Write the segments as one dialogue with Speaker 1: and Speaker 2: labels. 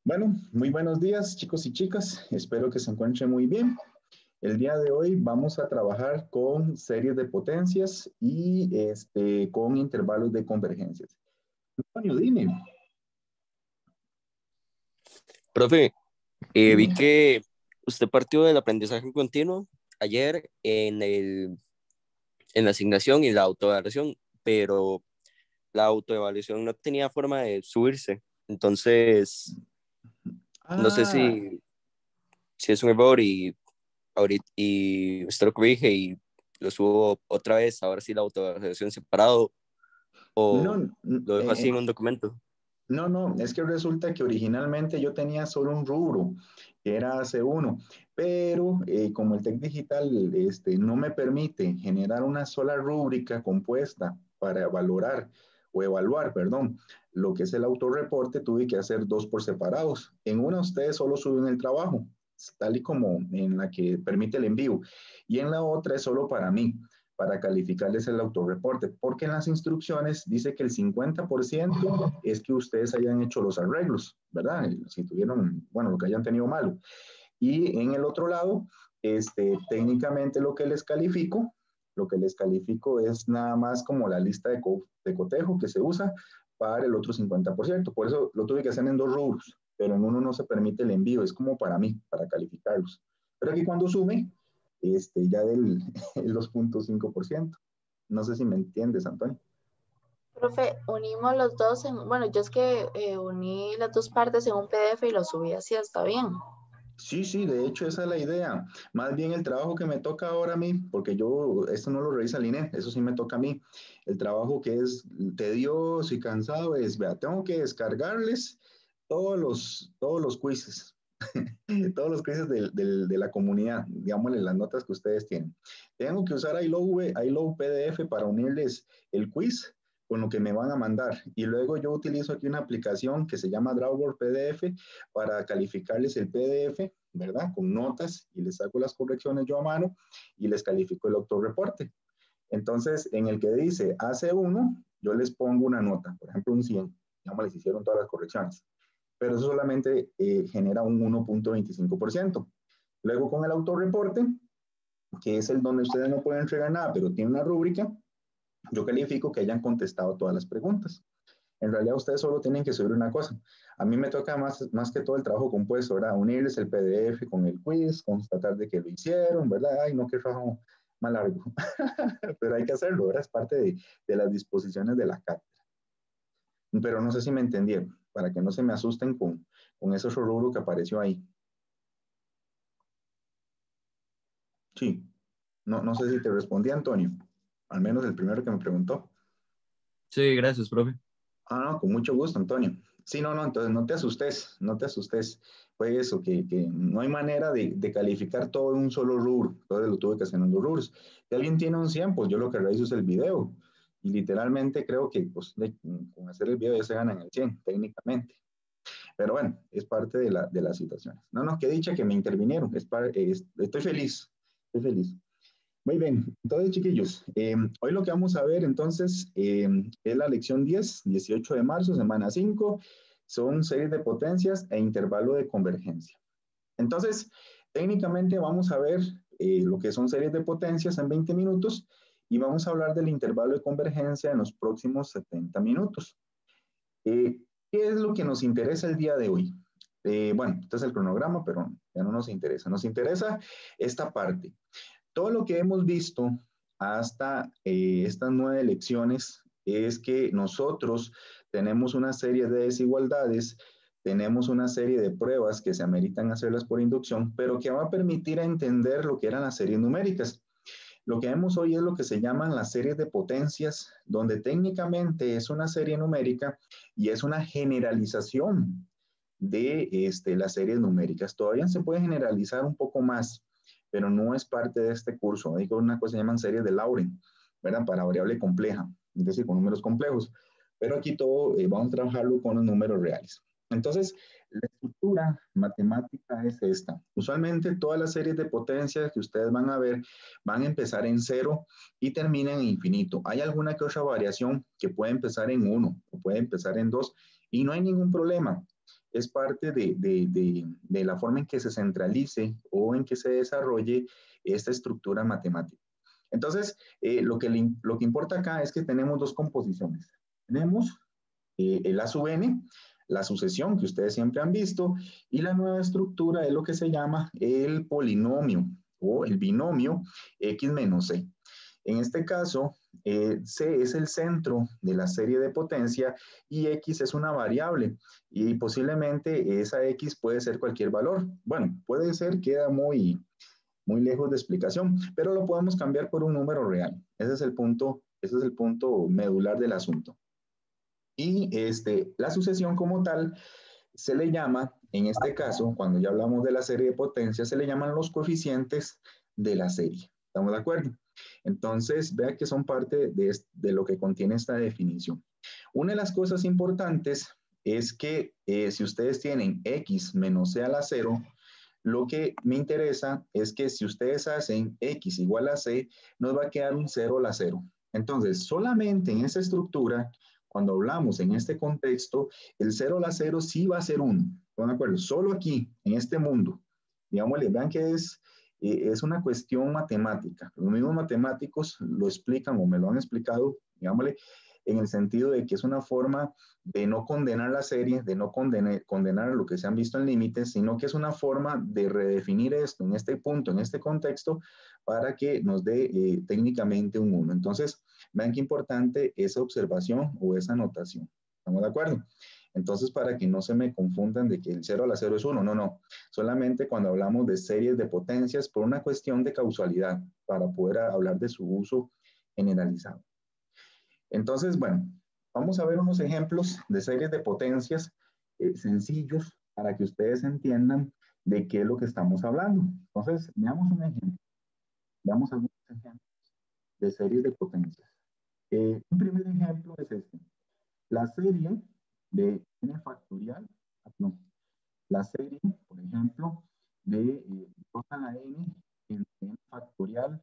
Speaker 1: Bueno, muy buenos días, chicos y chicas. Espero que se encuentren muy bien. El día de hoy vamos a trabajar con series de potencias y con intervalos de convergencias. Antonio, dime,
Speaker 2: Profe, vi
Speaker 1: dime.
Speaker 2: que usted partió del aprendizaje continuo ayer en la asignación y la autoevaluación, pero la autoevaluación no tenía forma de subirse. Entonces, no sé
Speaker 1: Ah,
Speaker 2: si es un error y usted lo corrige y lo subo otra vez, ahora sí la autoevaluación separado
Speaker 1: no,
Speaker 2: o lo dejo así en un documento.
Speaker 1: no, es que resulta que originalmente yo tenía solo un rubro, que era C1, pero como el TEC Digital no me permite generar una sola rúbrica compuesta para valorar o evaluar, perdón, lo que es el autorreporte, tuve que hacer dos por separados. En una ustedes solo suben el trabajo, tal y como en la que permite el envío, y en la otra es solo para mí para calificarles el autorreporte, porque en las instrucciones dice que el 50% es que ustedes hayan hecho los arreglos, ¿verdad? Si tuvieron, bueno, lo que hayan tenido malo. Y en el otro lado, técnicamente lo que les califico es nada más como la lista de cotejo que se usa para el otro 50%. Por eso lo tuve que hacer en dos rubros, pero en uno no se permite el envío, es como para mí, para calificarlos. Pero aquí cuando sume, ya del el 2.5%. No sé si me entiendes, Antonio.
Speaker 3: Profe, unimos los dos bueno, yo es que uní las dos partes en un PDF y lo subí así, está bien.
Speaker 1: Sí, sí, de hecho esa es la idea. Más bien el trabajo que me toca ahora a mí, porque yo esto no lo revisa el INE, eso sí me toca a mí. El trabajo que es tedioso y cansado es, vea, tengo que descargarles todos los quizzes, todos los quizzes de la comunidad, digámosle las notas que ustedes tienen. Tengo que usar iLow PDF para unirles el quiz con lo que me van a mandar. Y luego yo utilizo aquí una aplicación que se llama Drawboard PDF para calificarles el PDF, ¿verdad? Con notas y les hago las correcciones yo a mano y les califico el autorreporte. Entonces, en el que dice AC1, yo les pongo una nota, por ejemplo, un 100. Digamos, les hicieron todas las correcciones, pero eso solamente genera un 1.25%. Luego con el autorreporte, que es el donde ustedes no pueden entregar nada, pero tiene una rúbrica, yo califico que hayan contestado todas las preguntas. En realidad ustedes solo tienen que subir una cosa. A mí me toca más que todo el trabajo compuesto, ¿verdad? Unirles el PDF con el quiz, constatar de que lo hicieron, ¿verdad? Ay, no, qué trabajo más largo. Pero hay que hacerlo, ¿verdad? Es parte de las disposiciones de la cátedra. Pero no sé si me entendieron, para que no se me asusten con ese otro rubro que apareció ahí. Sí, no sé si te respondí, Antonio, al menos el primero que me preguntó.
Speaker 2: Sí, gracias, profe.
Speaker 1: Ah, no, con mucho gusto, Antonio. Sí, no, entonces no te asustes, no te asustes. Fue eso, que no hay manera de calificar todo en un solo rubro. Entonces lo tuve que hacer en dos rubros. Si alguien tiene un 100, pues yo lo que realizo es el video. Y literalmente creo que pues, con hacer el video ya se ganan el 100, técnicamente. Pero bueno, es parte de las situaciones. No, qué dicha que me intervinieron. Estoy feliz, estoy feliz. Muy bien, entonces chiquillos, hoy lo que vamos a ver entonces es la lección 10, 18 de marzo, semana 5, son series de potencias e intervalo de convergencia. Entonces, técnicamente vamos a ver lo que son series de potencias en 20 minutos y vamos a hablar del intervalo de convergencia en los próximos 70 minutos. ¿Qué es lo que nos interesa el día de hoy? Bueno, este es el cronograma, pero ya no nos interesa. Nos interesa esta parte. Todo lo que hemos visto hasta estas 9 lecciones es que nosotros tenemos una serie de desigualdades, tenemos una serie de pruebas que se ameritan hacerlas por inducción, pero que va a permitir entender lo que eran las series numéricas. Lo que vemos hoy es lo que se llaman las series de potencias, donde técnicamente es una serie numérica y es una generalización de las series numéricas. Todavía se puede generalizar un poco más, pero no es parte de este curso. Hay una cosa que se llaman series de Laurent, ¿verdad? Para variable compleja, es decir, con números complejos. Pero aquí todo vamos a trabajarlo con los números reales. Entonces, la estructura matemática es esta. Usualmente todas las series de potencias que ustedes van a ver van a empezar en cero y terminan en infinito. Hay alguna que otra variación que puede empezar en 1 o puede empezar en 2 y no hay ningún problema. es parte de la forma en que se centralice o en que se desarrolle esta estructura matemática. Entonces, lo que importa acá es que tenemos dos composiciones. Tenemos el A sub n, la sucesión que ustedes siempre han visto, y la nueva estructura es lo que se llama el polinomio o el binomio x menos c. En este caso, C es el centro de la serie de potencia y X es una variable y posiblemente esa X puede ser cualquier valor. Bueno, puede ser, queda muy lejos de explicación, pero lo podemos cambiar por un número real. Ese es el punto medular del asunto. Y la sucesión como tal se le llama, en este caso, cuando ya hablamos de la serie de potencias, se le llaman los coeficientes de la serie. ¿Estamos de acuerdo? Entonces, vea que son parte de lo que contiene esta definición. Una de las cosas importantes es que si ustedes tienen x menos c a la 0, lo que me interesa es que si ustedes hacen x igual a c, nos va a quedar un 0 a la 0. Entonces, solamente en esa estructura, cuando hablamos en este contexto, el 0 a la 0 sí va a ser 1. ¿Están de acuerdo? Solo aquí, en este mundo. Digámosle, vean que es una cuestión matemática. Los mismos matemáticos lo explican o me lo han explicado, digámosle, en el sentido de que es una forma de no condenar la serie, de no condenar lo que se han visto en límites, sino que es una forma de redefinir esto en este punto, en este contexto, para que nos dé técnicamente un 1. Entonces, vean qué importante esa observación o esa anotación. ¿Estamos de acuerdo? Entonces, para que no se me confundan de que el 0 a la 0 es 1, no. Solamente cuando hablamos de series de potencias por una cuestión de causalidad, para poder hablar de su uso generalizado. Entonces, bueno, vamos a ver unos ejemplos de series de potencias sencillos para que ustedes entiendan de qué es lo que estamos hablando. Entonces, veamos un ejemplo. Veamos algunos ejemplos de series de potencias. Un primer ejemplo es este. La serie de n factorial, no, la serie, por ejemplo, de 2 a la n entre n factorial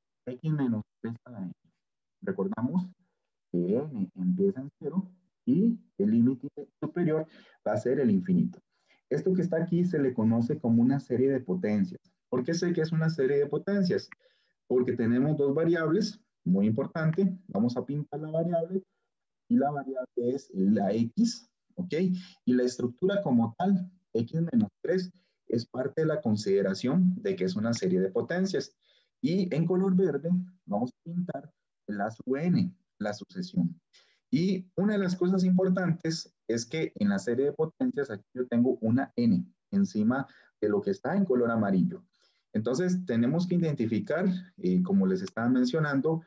Speaker 1: x menos 3 a la n. Recordamos que n empieza en 0 y el límite superior va a ser el infinito. Esto que está aquí se le conoce como una serie de potencias. ¿Por qué sé que es una serie de potencias? Porque tenemos dos variables, muy importante. Vamos a pintar la variable y la variable es la x, ¿ok? Y la estructura como tal, x menos 3, es parte de la consideración de que es una serie de potencias. Y en color verde vamos a pintar la sub n, la sucesión. Y una de las cosas importantes es que en la serie de potencias aquí yo tengo una n encima de lo que está en color amarillo. Entonces tenemos que identificar, como les estaba mencionando,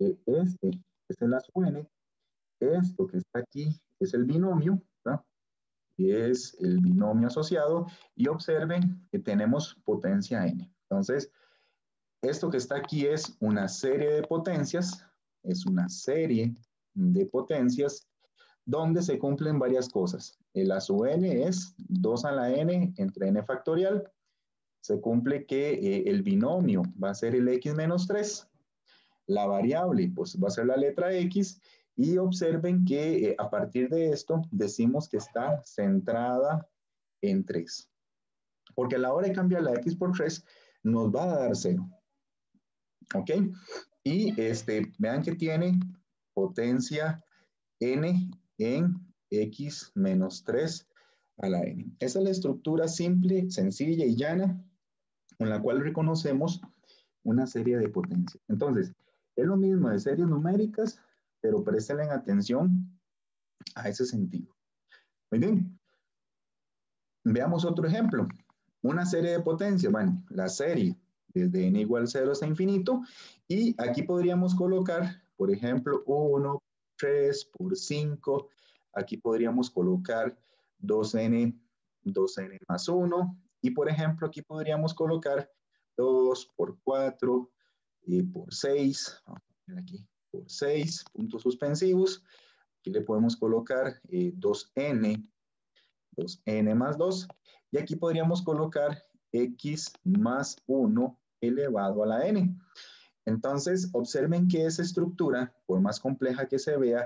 Speaker 1: este es la sub n. Esto que está aquí es el binomio, ¿no? Y es el binomio asociado, y observen que tenemos potencia n. Entonces, esto que está aquí es una serie de potencias, donde se cumplen varias cosas. El a sub n es 2 a la n entre n factorial. Se cumple que el binomio va a ser el x menos 3. La variable pues va a ser la letra x. Y observen que a partir de esto decimos que está centrada en 3. Porque a la hora de cambiar la x por 3 nos va a dar 0. ¿Ok? Y vean que tiene potencia n en x menos 3 a la n. Esa es la estructura simple, sencilla y llana con la cual reconocemos una serie de potencias. Entonces, es lo mismo de series numéricas, pero presten atención a ese sentido. Muy bien. Veamos otro ejemplo. Una serie de potencias. Bueno, la serie desde n igual 0 hasta infinito. Y aquí podríamos colocar, por ejemplo, 1, 3 por 5. Aquí podríamos colocar 2n más 1. Y, por ejemplo, aquí podríamos colocar 2 por 4 y por 6. Vamos a ver aquí, por 6 puntos suspensivos. Aquí le podemos colocar 2n más 2. Y aquí podríamos colocar x más 1 elevado a la n. Entonces, observen que esa estructura, por más compleja que se vea,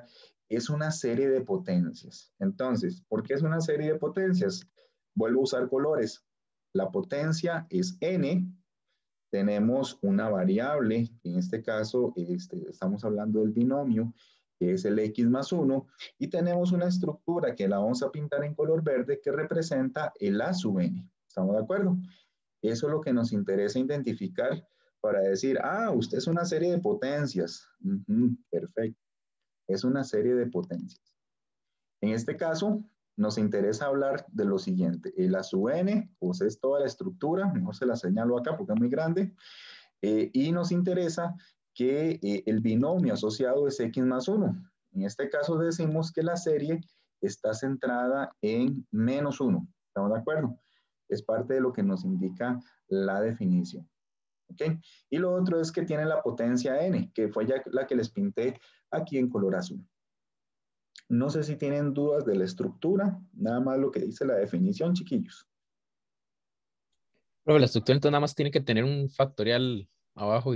Speaker 1: es una serie de potencias. Entonces, ¿por qué es una serie de potencias? Vuelvo a usar colores. La potencia es n. Tenemos una variable, en este caso estamos hablando del binomio, que es el x más 1, y tenemos una estructura que la vamos a pintar en color verde que representa el a sub n. ¿Estamos de acuerdo? Eso es lo que nos interesa identificar para decir, ah, usted es una serie de potencias. Perfecto. Es una serie de potencias. En este caso, nos interesa hablar de lo siguiente. El a sub n, pues es toda la estructura, mejor se la señalo acá porque es muy grande, y nos interesa que el binomio asociado es x más 1. En este caso decimos que la serie está centrada en menos 1. ¿Estamos de acuerdo? Es parte de lo que nos indica la definición. ¿Ok? Y lo otro es que tiene la potencia n, que fue ya la que les pinté aquí en color azul. No sé si tienen dudas de la estructura, nada más lo que dice la definición, chiquillos.
Speaker 4: Pero la estructura entonces nada más tiene que tener un factorial abajo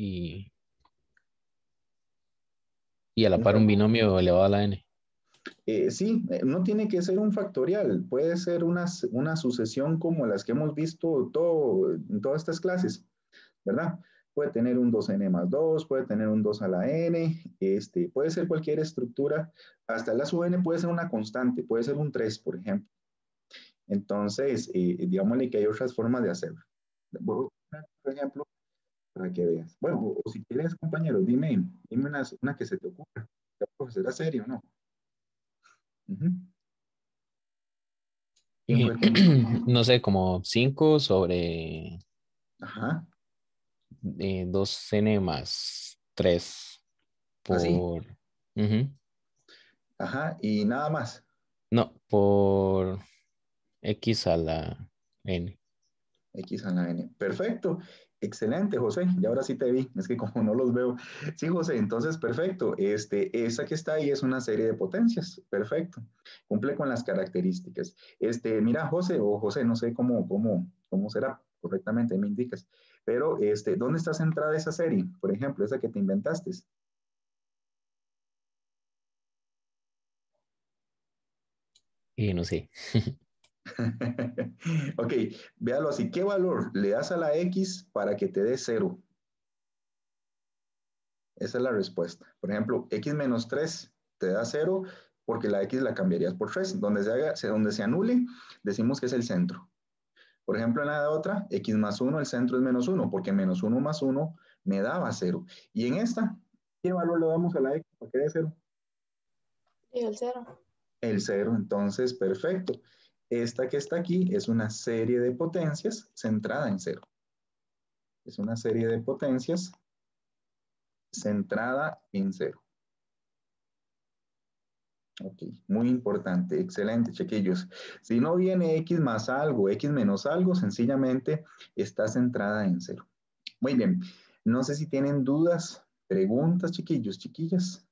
Speaker 4: y a la par un binomio elevado a la n.
Speaker 1: Sí, no tiene que ser un factorial, puede ser una sucesión como las que hemos visto en todas estas clases, ¿verdad? Puede tener un 2n más 2, puede tener un 2 a la n, puede ser cualquier estructura, hasta la sub n puede ser una constante, puede ser un 3, por ejemplo. Entonces, digámosle que hay otras formas de hacerlo. Voy a poner otro ejemplo para que veas. Bueno, o si quieres, compañero, dime una que se te ocurra. ¿La profesora serio o no? ¿Quién fue el que me...
Speaker 4: No sé, como 5 sobre
Speaker 1: Ajá,
Speaker 4: 2n más 3
Speaker 1: así.
Speaker 4: por... Ujú.
Speaker 1: Ajá, y nada más.
Speaker 4: No, por x a la n.
Speaker 1: X a la N. Perfecto. Excelente, José. Y ahora sí te vi. Es que como no los veo. Sí, José, entonces perfecto. Esa que está ahí es una serie de potencias. Perfecto. Cumple con las características. Mira, José, o José, no sé cómo será correctamente, me indicas. Pero, ¿dónde está centrada esa serie? Por ejemplo, esa que te inventaste.
Speaker 4: Y no sé.
Speaker 1: Ok, véalo así. ¿Qué valor le das a la X para que te dé 0? Esa es la respuesta. Por ejemplo, X menos 3 te da 0 porque la X la cambiarías por 3. Donde se anule, decimos que es el centro. Por ejemplo, en la otra, X más 1, el centro es menos 1 porque menos 1 más 1 me daba 0. Y en esta, ¿qué valor le damos a la X para que dé 0?
Speaker 3: Y el 0.
Speaker 1: El 0, entonces, perfecto. Esta que está aquí es una serie de potencias centrada en 0. Es una serie de potencias centrada en 0. Ok, muy importante, excelente, chiquillos. Si no viene X más algo, X menos algo, sencillamente está centrada en 0. Muy bien, no sé si tienen dudas, preguntas, chiquillos, chiquillas.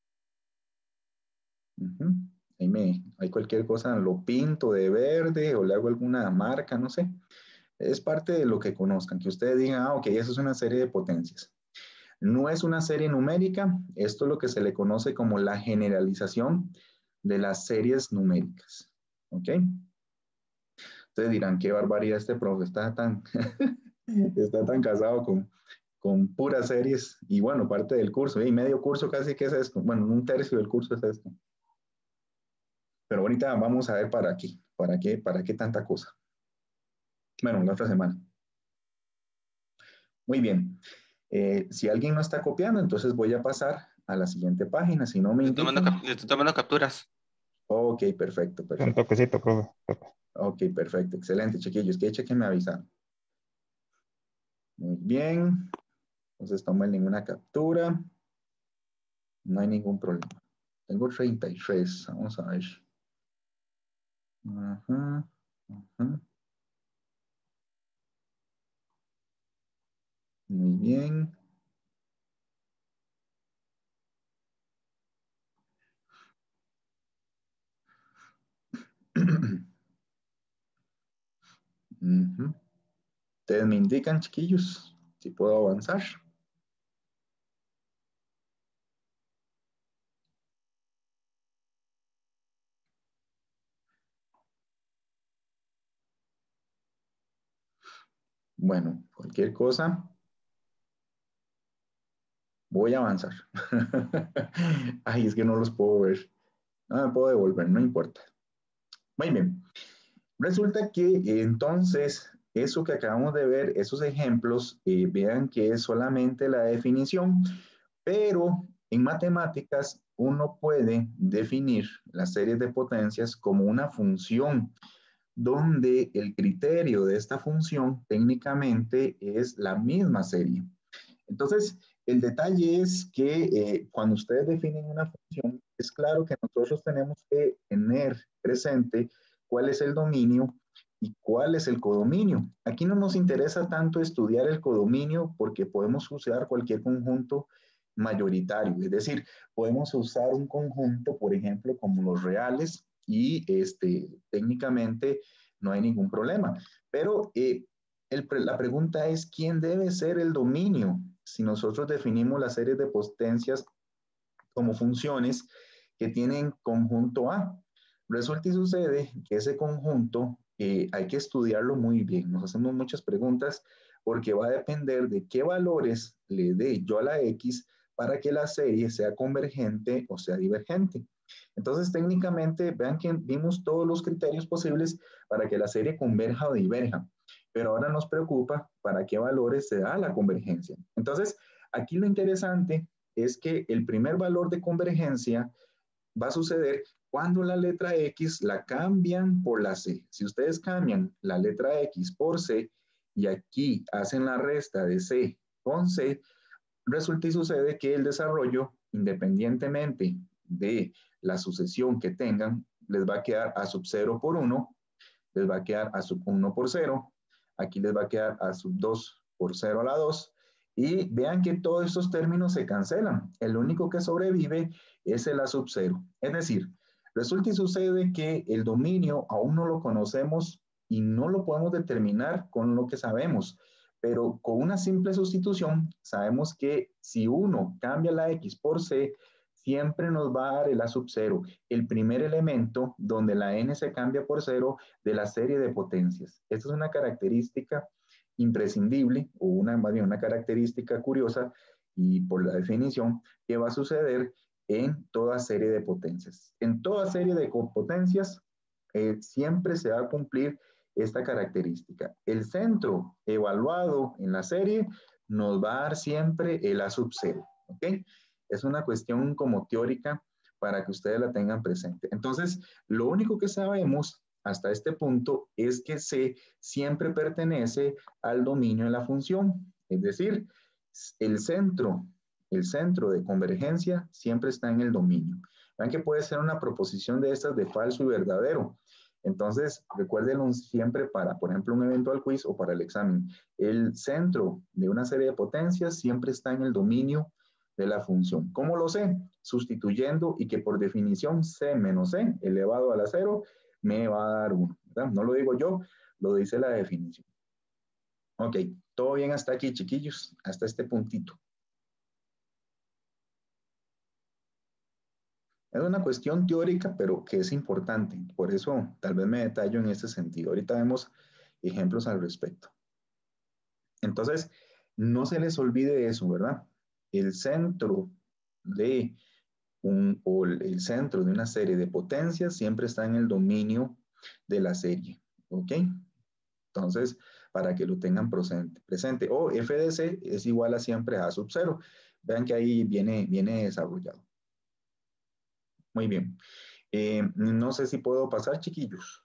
Speaker 1: Hay cualquier cosa, lo pinto de verde o le hago alguna marca, no sé. Es parte de lo que conozcan, que ustedes digan, ok, eso es una serie de potencias. No es una serie numérica, esto es lo que se le conoce como la generalización de las series numéricas. ¿Ok? Ustedes dirán, qué barbaridad este profe, está tan casado con puras series y bueno, parte del curso, y medio curso casi que es esto, bueno, un tercio del curso es esto. Pero ahorita vamos a ver para qué tanta cosa. Bueno, la otra semana. Muy bien. Si alguien no está copiando, entonces voy a pasar a la siguiente página. Si no me indican.
Speaker 2: Le estoy tomando capturas.
Speaker 1: Ok, perfecto,
Speaker 5: Un
Speaker 1: perfecto.
Speaker 5: toquecito, profe.
Speaker 1: Ok, perfecto. Excelente, chiquillos. Que me avisaron. Muy bien. Entonces tomen ninguna captura. No hay ningún problema. Tengo 33. Vamos a ver. Ajá, ajá. Muy bien. Ujú. Ustedes me indican, chiquillos, si puedo avanzar. Bueno, cualquier cosa, voy a avanzar. Ay, es que no los puedo ver. No me puedo devolver, no importa. Muy bien. Resulta que entonces, eso que acabamos de ver, esos ejemplos, vean que es solamente la definición, pero en matemáticas uno puede definir las series de potencias como una función, donde el criterio de esta función técnicamente es la misma serie. Entonces, el detalle es que cuando ustedes definen una función, es claro que nosotros tenemos que tener presente cuál es el dominio y cuál es el codominio. Aquí no nos interesa tanto estudiar el codominio porque podemos usar cualquier conjunto mayoritario, es decir, podemos usar un conjunto, por ejemplo, como los reales y técnicamente no hay ningún problema. Pero la pregunta es, ¿quién debe ser el dominio? Si nosotros definimos las series de potencias como funciones que tienen conjunto A, resulta y sucede que ese conjunto hay que estudiarlo muy bien. Nos hacemos muchas preguntas porque va a depender de qué valores le dé yo a la X para que la serie sea convergente o sea divergente. Entonces, técnicamente, vean que vimos todos los criterios posibles para que la serie converja o diverja, pero ahora nos preocupa para qué valores se da la convergencia. Entonces, aquí lo interesante es que el primer valor de convergencia va a suceder cuando la letra X la cambian por la C. Si ustedes cambian la letra X por C y aquí hacen la resta de C con C, resulta y sucede que el desarrollo, independientemente de la sucesión que tengan, les va a quedar a sub 0 por 1, les va a quedar a sub 1 por 0, aquí les va a quedar a sub 2 por 0 a la 2, y vean que todos estos términos se cancelan. El único que sobrevive es el a sub 0. Es decir, resulta y sucede que el dominio aún no lo conocemos y no lo podemos determinar con lo que sabemos, pero con una simple sustitución sabemos que si uno cambia la X por C, siempre nos va a dar el A sub 0, el primer elemento donde la N se cambia por 0 de la serie de potencias. Esta es una característica imprescindible o una característica curiosa y por la definición que va a suceder en toda serie de potencias. En toda serie de potencias siempre se va a cumplir esta característica. El centro evaluado en la serie nos va a dar siempre el A sub 0, ¿ok? Es una cuestión como teórica para que ustedes la tengan presente. Entonces, lo único que sabemos hasta este punto es que C siempre pertenece al dominio de la función, es decir, el centro de convergencia siempre está en el dominio. Vean que puede ser una proposición de estas de falso y verdadero. Entonces, recuérdenlo siempre para, por ejemplo, un eventual quiz o para el examen. El centro de una serie de potencias siempre está en el dominio de la función. ¿Cómo lo sé? Sustituyendo y que por definición C menos C elevado a la 0 me va a dar 1. ¿Verdad? No lo digo yo, lo dice la definición. Ok, todo bien hasta aquí, chiquillos, hasta este puntito. Es una cuestión teórica, pero que es importante. Por eso tal vez me detallo en este sentido. Ahorita vemos ejemplos al respecto. Entonces, no se les olvide eso, ¿verdad? El centro de el centro de una serie de potencias siempre está en el dominio de la serie. ¿Ok? Entonces, para que lo tengan presente. O f de c es igual a siempre a sub 0. Vean que ahí viene desarrollado. Muy bien. No sé si puedo pasar, chiquillos.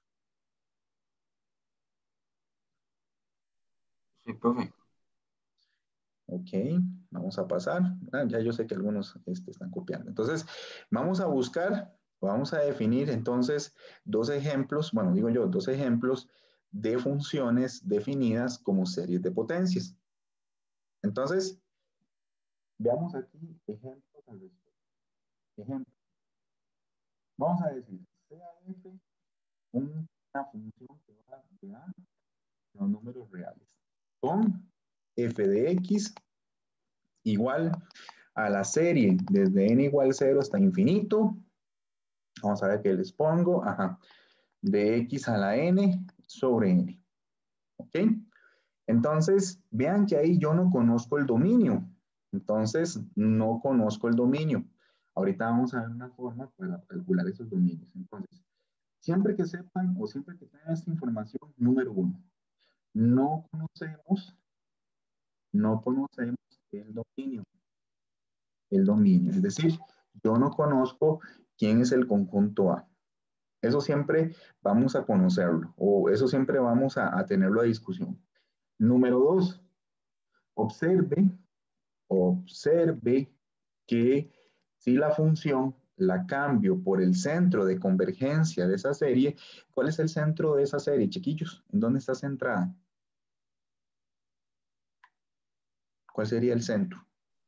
Speaker 5: Sí, profe.
Speaker 1: Ok, vamos a pasar. Ya yo sé que algunos están copiando. Entonces, vamos a buscar, vamos a definir entonces dos ejemplos, bueno, digo yo, dos ejemplos de funciones definidas como series de potencias. Entonces, veamos aquí ejemplos al respecto. Ejemplo. Vamos a decir, sea f una función que va de a los números reales, con f de x igual a la serie desde n igual 0 hasta infinito. Vamos a ver qué les pongo. Ajá. De x a la n sobre n. ¿Ok? Entonces, vean que ahí yo no conozco el dominio. Entonces, no conozco el dominio. Ahorita vamos a ver una forma para calcular esos dominios. Entonces, siempre que sepan o siempre que tengan esta información, número uno, no conocemos el dominio. El dominio, es decir, yo no conozco quién es el conjunto A. Eso siempre vamos a conocerlo o eso siempre vamos a tenerlo a discusión. Número dos, observe que si la función la cambio por el centro de convergencia de esa serie, ¿cuál es el centro de esa serie, chiquillos? ¿En dónde está centrada? ¿Cuál sería el centro?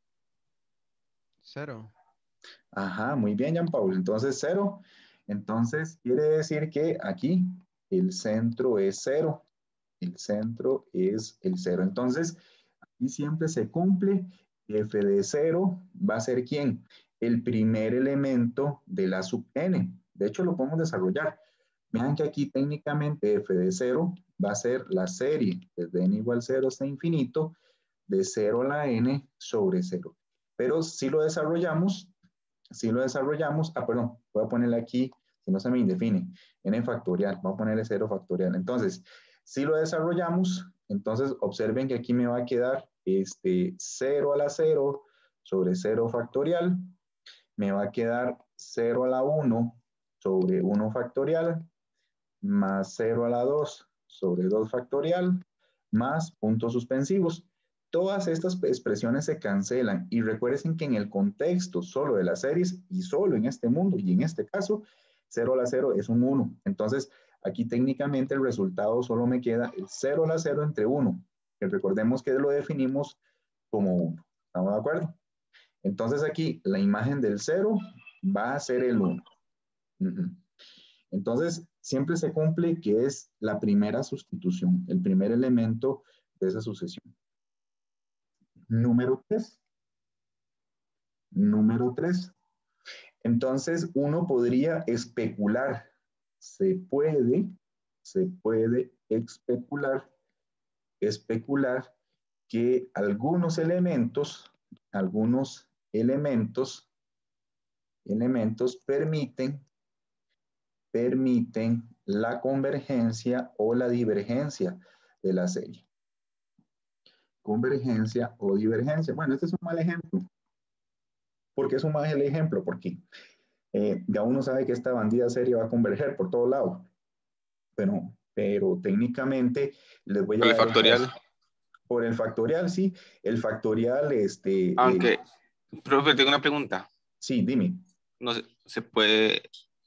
Speaker 5: 0.
Speaker 1: Ajá, muy bien, Jean-Paul. Entonces, 0. Entonces, quiere decir que aquí el centro es 0. El centro es el 0. Entonces, aquí siempre se cumple. F de 0 va a ser ¿quién? El primer elemento de la sub n. De hecho, lo podemos desarrollar. Vean que aquí técnicamente F de 0 va a ser la serie desde n igual 0 hasta infinito de 0 a la n sobre 0. Pero si lo desarrollamos, perdón, voy a ponerle aquí, si no se me indefine, n factorial, voy a ponerle 0 factorial. Entonces, si lo desarrollamos, entonces observen que aquí me va a quedar 0 a la 0 sobre 0 factorial, me va a quedar 0 a la 1 sobre 1 factorial, más 0 a la 2 sobre 2 factorial, más puntos suspensivos. Todas estas expresiones se cancelan y recuerden que en el contexto solo de las series y solo en este mundo y en este caso, 0 a la 0 es un 1. Entonces, aquí técnicamente el resultado solo me queda el 0 a la 0 entre 1, que recordemos que lo definimos como 1. ¿Estamos de acuerdo? Entonces aquí la imagen del 0 va a ser el 1. Entonces, siempre se cumple que es la primera sustitución, el primer elemento de esa sucesión. Número 3. Número 3. Entonces, uno podría especular. Se puede especular que algunos elementos permiten la convergencia o la divergencia de la serie. Convergencia o divergencia. Bueno, este es un mal ejemplo. ¿Por qué es un mal ejemplo? Porque ya uno sabe que esta bandida serie va a converger por todos lados. Pero técnicamente les voy a
Speaker 6: ¿Por el
Speaker 1: dar
Speaker 6: factorial?
Speaker 1: Por el factorial, sí. El factorial,
Speaker 6: Aunque, profe, tengo una pregunta.
Speaker 1: sí, dime.
Speaker 6: No se puede...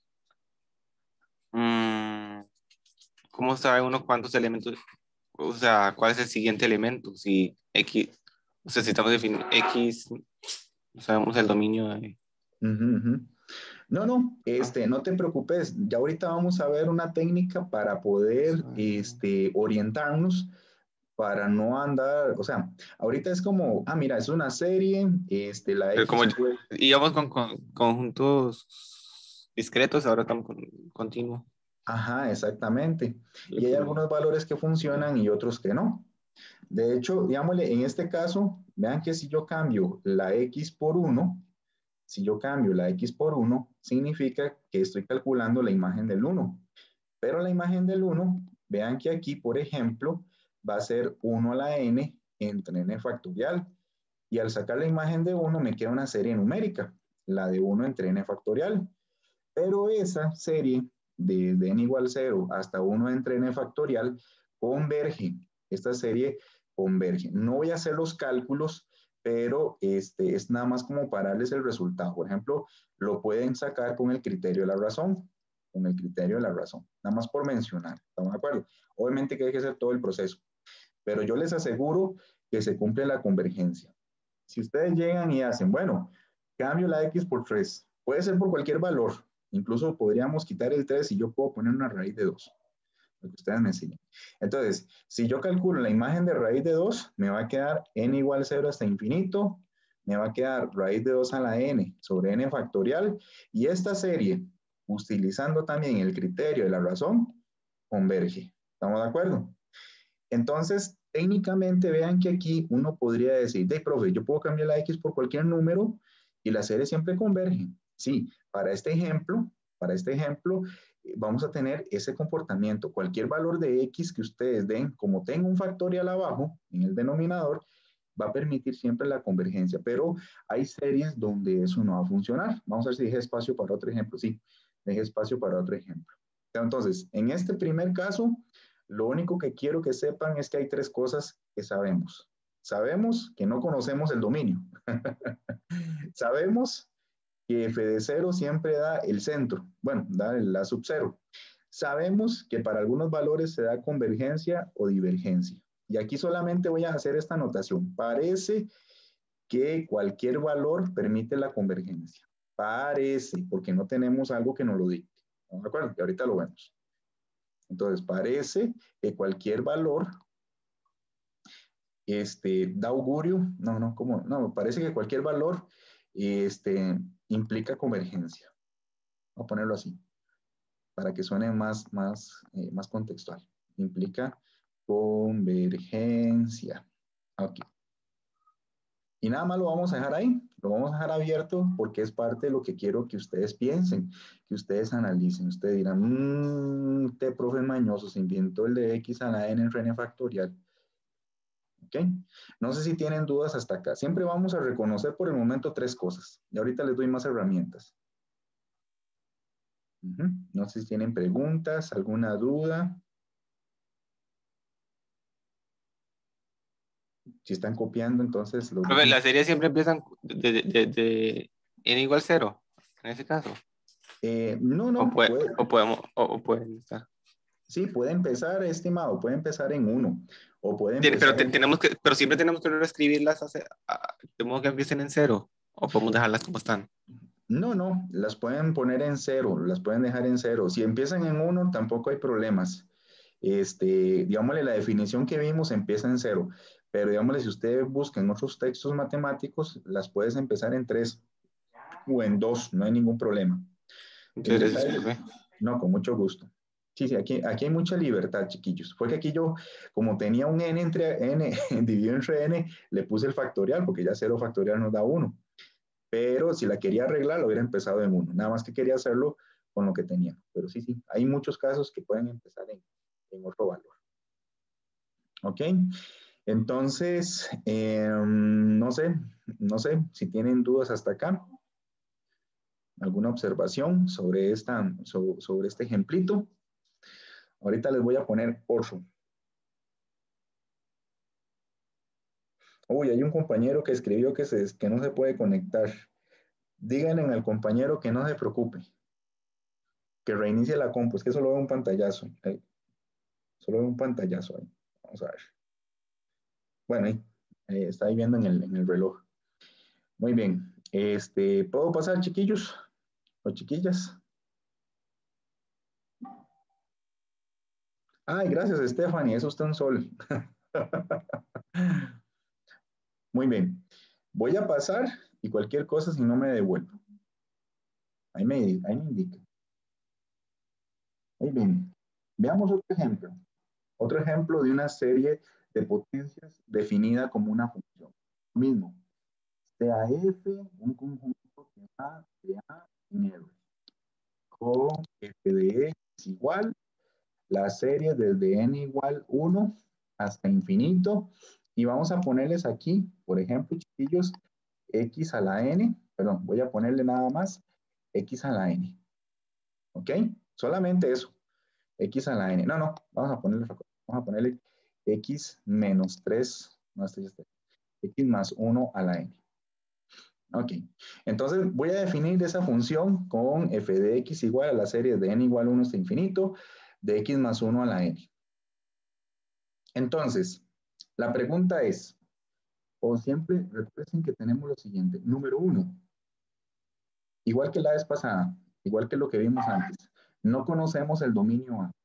Speaker 6: ¿cómo sabe uno cuántos elementos? O sea, ¿cuál es el siguiente elemento? Si X, o sea, si estamos definiendo X, sabemos el dominio de...
Speaker 1: No, no te preocupes. Ya ahorita vamos a ver una técnica para poder orientarnos, para no andar, o sea, ahorita es como, mira, es una serie, la
Speaker 6: Pero
Speaker 1: X
Speaker 6: como
Speaker 1: puede...
Speaker 6: íbamos con conjuntos discretos, ahora estamos con continuo.
Speaker 1: Ajá, exactamente. Y hay algunos valores que funcionan y otros que no. De hecho, digámosle, en este caso, vean que si yo cambio la X por 1, significa que estoy calculando la imagen del 1. Pero la imagen del 1, vean que aquí, por ejemplo, va a ser 1 a la n entre n factorial. Y al sacar la imagen de 1 me queda una serie numérica, la de 1 entre n factorial. Pero esa serie de n igual 0 hasta 1 entre n factorial converge. Esta serie converge. No voy a hacer los cálculos, pero es nada más como para darles el resultado. Por ejemplo, lo pueden sacar con el criterio de la razón. Nada más por mencionar. ¿Estamos de acuerdo? Obviamente que hay que hacer todo el proceso. Pero yo les aseguro que se cumple la convergencia. Si ustedes llegan y hacen, bueno, cambio la X por 3. Puede ser por cualquier valor. Incluso podríamos quitar el 3 y yo puedo poner una raíz de 2. Lo que ustedes me enseñan. Entonces, si yo calculo la imagen de raíz de 2, me va a quedar n igual 0 hasta infinito. Me va a quedar raíz de 2 a la n sobre n factorial. Y esta serie, utilizando también el criterio de la razón, converge. ¿Estamos de acuerdo? Entonces, Técnicamente, vean que aquí uno podría decir, de profe, yo puedo cambiar la X por cualquier número y las series siempre convergen. Sí, para este ejemplo, vamos a tener ese comportamiento. Cualquier valor de X que ustedes den, como tenga un factorial abajo en el denominador, va a permitir siempre la convergencia, pero hay series donde eso no va a funcionar. Vamos a ver si dejé espacio para otro ejemplo. Sí, dejé espacio para otro ejemplo. Entonces, en este primer caso, lo único que quiero que sepan es que hay tres cosas que sabemos. Sabemos que no conocemos el dominio. Sabemos que f de 0 siempre da el centro. Bueno, da la sub 0. Sabemos que para algunos valores se da convergencia o divergencia. Y aquí solamente voy a hacer esta anotación. Parece que cualquier valor permite la convergencia. Parece, porque no tenemos algo que nos lo dicte. ¿De acuerdo? Y ahorita lo vemos. Entonces, parece que cualquier valor da augurio. No, parece que cualquier valor implica convergencia. Voy a ponerlo así, para que suene más contextual. Implica convergencia. Ok. Y nada más lo vamos a dejar ahí, lo vamos a dejar abierto porque es parte de lo que quiero que ustedes piensen, que ustedes analicen. Ustedes dirán, este profe es mañoso, se inventó el de X a la N en Rn factorial. ¿Ok? No sé si tienen dudas hasta acá. Siempre vamos a reconocer por el momento tres cosas. Y ahorita les doy más herramientas. No sé si tienen preguntas, alguna duda. Si están copiando, entonces lo
Speaker 6: Profe, las series siempre empiezan de n igual 0, en ese caso.
Speaker 1: No.
Speaker 6: O pueden estar.
Speaker 1: Sí, puede empezar, estimado, puede empezar en 1. O puede empezar
Speaker 6: Pero siempre tenemos que reescribirlas de modo que empiecen en 0. O podemos dejarlas como están.
Speaker 1: No, las pueden poner en 0, las pueden dejar en 0. Si empiezan en 1, tampoco hay problemas. Digámosle, la definición que vimos empieza en 0. Pero digámosle, si ustedes buscan otros textos matemáticos, las puedes empezar en 3 o en 2, no hay ningún problema. No, con mucho gusto. Sí, aquí hay mucha libertad, chiquillos. Fue que aquí yo, como tenía un n entre n dividido entre n, le puse el factorial, porque ya 0 factorial nos da 1. Pero si la quería arreglar, lo hubiera empezado en 1. Nada más que quería hacerlo con lo que tenía. Pero sí, hay muchos casos que pueden empezar en otro valor. ¿Ok? Entonces, no sé si tienen dudas hasta acá. ¿Alguna observación sobre este ejemplito? Ahorita les voy a poner otro. Uy, hay un compañero que escribió que no se puede conectar. Díganle al compañero que no se preocupe. Que reinicie la compu. Es que solo veo un pantallazo. Solo veo un pantallazo ahí. Vamos a ver. Bueno, ahí está ahí viendo en el reloj. Muy bien. ¿Puedo pasar, chiquillos o chiquillas? Ay, gracias, Stephanie. Es usted un sol. Muy bien. Voy a pasar y cualquier cosa, si no me devuelvo. Ahí me indica. Muy bien. Veamos otro ejemplo. Otro ejemplo de una serie de potencias definida como una función. Mismo. Sea F un conjunto que va de A en R. Con F de X igual la serie desde n igual 1 hasta infinito. Y vamos a ponerles aquí, por ejemplo, chiquillos, x a la n. Perdón, voy a ponerle nada más x a la n. ¿Ok? Solamente eso. X a la n. No, vamos a ponerle x menos 3. No, x más 1 a la n. Ok. Entonces voy a definir esa función con f de x igual a la serie de n igual 1 hasta infinito de x más 1 a la n. Entonces, la pregunta es, o siempre recuerden que tenemos lo siguiente. Número 1, igual que la vez pasada, igual que lo que vimos antes, no conocemos el dominio A.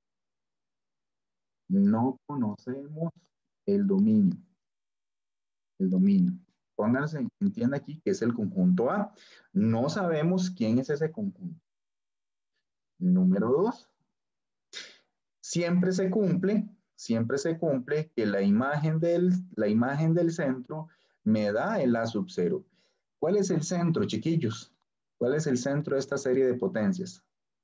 Speaker 1: No conocemos el dominio. El dominio. Pónganse, entienda aquí que es el conjunto A. No sabemos quién es ese conjunto. Número 2, siempre se cumple siempre se cumple que la imagen del centro me da el A sub 0. ¿Cuál es el centro, chiquillos? ¿Cuál es el centro de esta serie de potencias?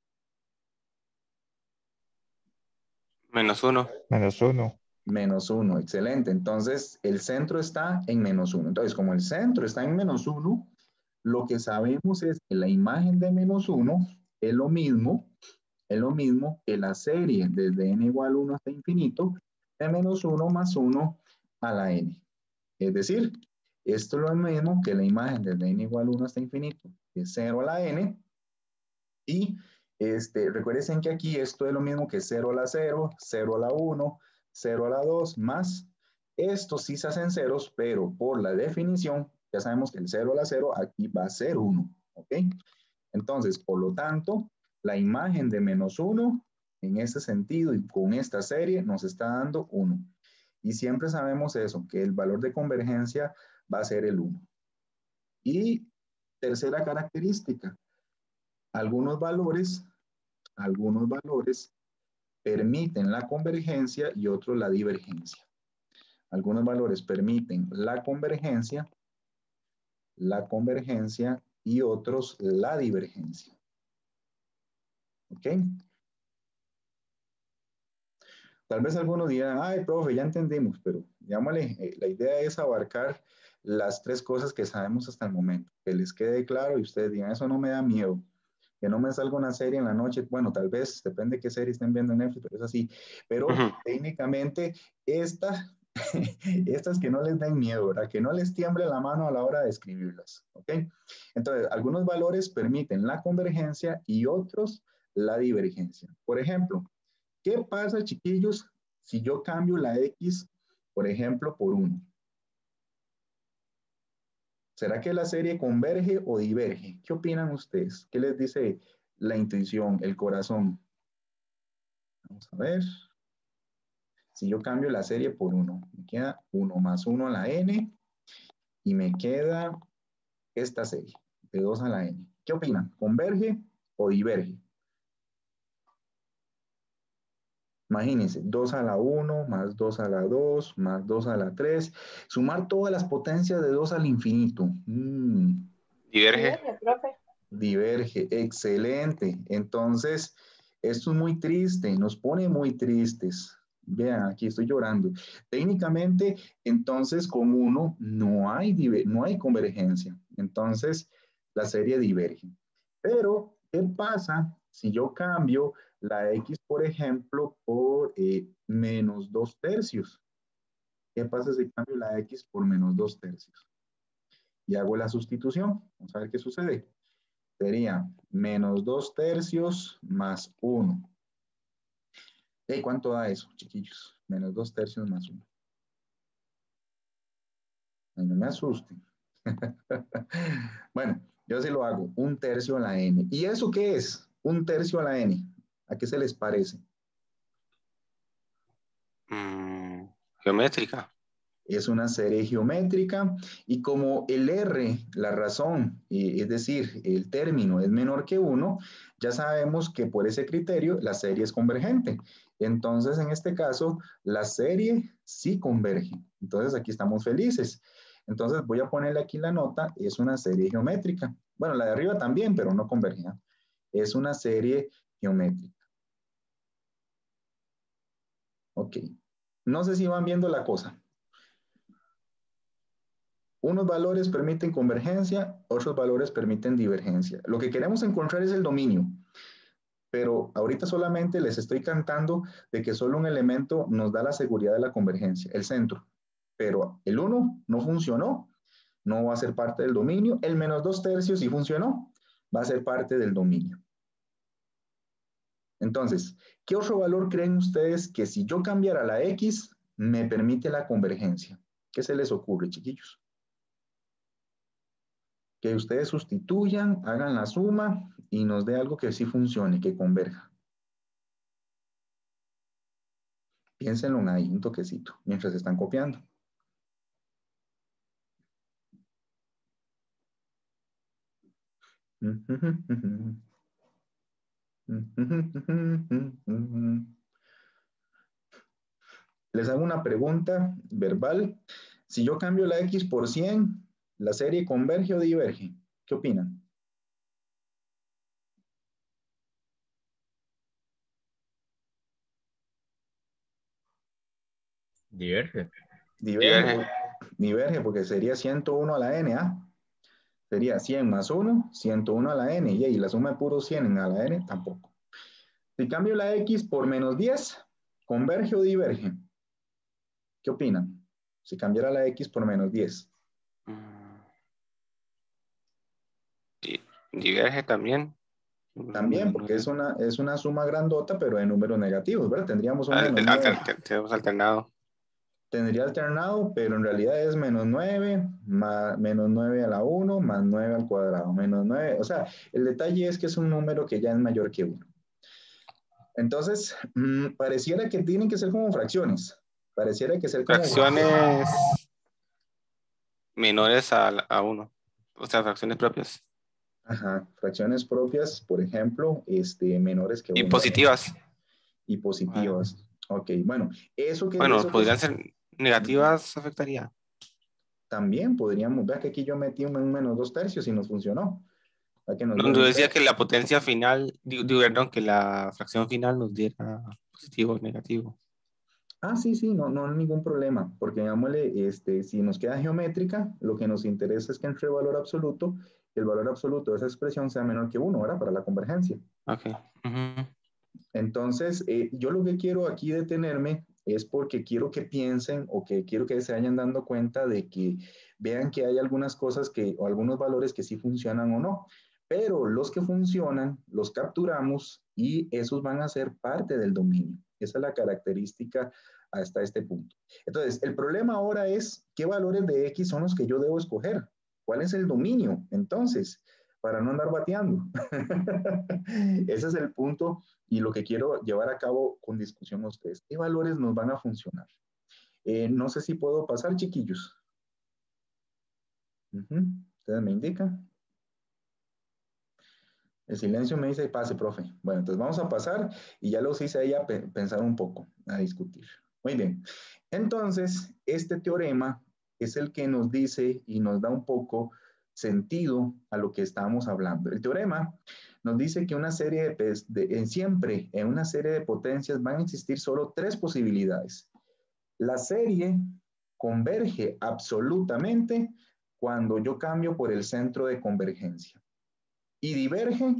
Speaker 6: -1.
Speaker 5: -1.
Speaker 1: -1, excelente. Entonces, el centro está en -1. Entonces, como el centro está en -1, lo que sabemos es que la imagen de -1 es lo mismo que la serie desde n igual a 1 hasta infinito de -1 más 1 a la n. Es decir, esto es lo mismo que la imagen desde n igual a 1 hasta infinito de 0 a la n. Y recuerden que aquí esto es lo mismo que 0 a la 0, 0 a la 1, 0 a la 2, más. Estos sí se hacen ceros, pero por la definición, ya sabemos que el 0 a la 0 aquí va a ser 1. ¿Ok? Entonces, por lo tanto, la imagen de -1 en este sentido y con esta serie nos está dando 1. Y siempre sabemos eso, que el valor de convergencia va a ser el 1. Y tercera característica, algunos valores permiten la convergencia y otros la divergencia. Algunos valores permiten la convergencia y otros la divergencia. ¿Ok? Tal vez algunos dirán, ay, profe, ya entendimos, pero llámale, la idea es abarcar las tres cosas que sabemos hasta el momento, que les quede claro y ustedes digan, eso no me da miedo, que no me salga una serie en la noche, bueno, tal vez, depende de qué serie estén viendo en Netflix, pero es así, pero técnicamente estas que no les den miedo, ¿verdad? Que no les tiemble la mano a la hora de escribirlas, ¿ok? Entonces, algunos valores permiten la convergencia y otros la divergencia. Por ejemplo, ¿qué pasa, chiquillos, si yo cambio la X, por ejemplo, por 1? ¿Será que la serie converge o diverge? ¿Qué opinan ustedes? ¿Qué les dice la intuición, el corazón? Vamos a ver. Si yo cambio la serie por 1, me queda 1 más 1 a la n y me queda esta serie de 2 a la n. ¿Qué opinan? ¿Converge o diverge? Imagínense, 2 a la 1 más 2 a la 2 más 2 a la 3. Sumar todas las potencias de 2 al infinito.
Speaker 6: Diverge.
Speaker 3: Diverge, profe.
Speaker 1: Diverge, excelente. Entonces, esto es muy triste, nos pone muy tristes. Vean, aquí estoy llorando. Técnicamente, entonces, con 1 no hay convergencia. Entonces, la serie diverge. Pero, ¿qué pasa si yo cambio la X, por ejemplo, por menos 2 tercios? ¿Qué pasa si cambio la X por menos 2 tercios? Y hago la sustitución. Vamos a ver qué sucede. Sería menos 2 tercios más 1. ¿Cuánto da eso, chiquillos? Menos 2 tercios más 1. Ay, no me asusten. Bueno, yo sí lo hago. 1 tercio a la n. ¿Y eso qué es? 1 tercio a la n. ¿A qué se les parece?
Speaker 6: Geométrica.
Speaker 1: Es una serie geométrica y como el R, la razón, es decir, el término es menor que 1, ya sabemos que por ese criterio la serie es convergente. Entonces, en este caso, la serie sí converge. Entonces, aquí estamos felices. Entonces, voy a ponerle aquí la nota, es una serie geométrica. Bueno, la de arriba también, pero no converge. Es una serie geométrica. Ok. No sé si van viendo la cosa. Unos valores permiten convergencia, otros valores permiten divergencia. Lo que queremos encontrar es el dominio, pero ahorita solamente les estoy cantando de que solo un elemento nos da la seguridad de la convergencia, el centro. Pero el 1 no funcionó, no va a ser parte del dominio. El menos 2 tercios sí funcionó, va a ser parte del dominio. Entonces, ¿qué otro valor creen ustedes que si yo cambiara la X me permite la convergencia? ¿Qué se les ocurre, chiquillos? Que ustedes sustituyan, hagan la suma y nos dé algo que sí funcione, que converja. Piénsenlo ahí, un toquecito, mientras están copiando. Les hago una pregunta verbal. Si yo cambio la X por 100, ¿la serie converge o diverge? ¿Qué opinan?
Speaker 4: Diverge.
Speaker 1: Diverge, diverge porque sería 101 a la n, ¿ah? Sería 100 más 1, 101 a la n, y la suma de puros 100 a la n tampoco. Si cambio la X por menos 10, ¿converge o diverge? ¿Qué opinan? Si cambiara la X por menos 10.
Speaker 6: Diverge también.
Speaker 1: También, porque es una suma grandota, pero de números negativos, ¿verdad? Tendríamos un menos 9.
Speaker 6: Tenemos alternado.
Speaker 1: Tendría alternado, pero en realidad es menos 9, más, menos 9 a la 1, más 9 al cuadrado, menos 9. O sea, el detalle es que es un número que ya es mayor que 1. Entonces, pareciera que tienen que ser como fracciones. Pareciera que ser como
Speaker 6: fracciones menores a 1. O sea, fracciones propias.
Speaker 1: Ajá, fracciones propias, por ejemplo, menores que 1.
Speaker 6: Y positivas.
Speaker 1: Y positivas. Ok, bueno, eso que...
Speaker 6: Bueno,
Speaker 1: eso
Speaker 6: podrían
Speaker 1: que,
Speaker 6: ser negativas, afectaría.
Speaker 1: También podríamos, ver que aquí yo metí un menos 2/3 y nos funcionó. Que nos
Speaker 6: Donde decía que la potencia final, perdón, que la fracción final nos diera positivo o negativo.
Speaker 1: Ah, sí, no hay ningún problema, porque digámosle, si nos queda geométrica, lo que nos interesa es que entre el valor absoluto, el valor absoluto de esa expresión sea menor que 1, ¿verdad? Para la convergencia.
Speaker 6: Ok.
Speaker 1: Entonces, yo lo que quiero aquí detenerme es porque quiero que piensen o que quiero que se vayan dando cuenta de que vean que hay algunas cosas o algunos valores que sí funcionan o no, pero los que funcionan los capturamos y esos van a ser parte del dominio. Esa es la característica hasta este punto. Entonces, el problema ahora es qué valores de X son los que yo debo escoger. ¿Cuál es el dominio? Entonces, para no andar bateando. Ese es el punto y lo que quiero llevar a cabo con discusión a ustedes. ¿Qué valores nos van a funcionar? No sé si puedo pasar, chiquillos. Ustedes me indican. El silencio me dice pase, profe. Bueno, entonces vamos a pasar y ya los hice ahí a pensar un poco, a discutir. Muy bien. Entonces, este teorema es el que nos dice y nos da un poco sentido a lo que estamos hablando. El teorema nos dice que siempre en una serie de potencias van a existir solo 3 posibilidades. La serie converge absolutamente cuando yo cambio por el centro de convergencia. Y diverge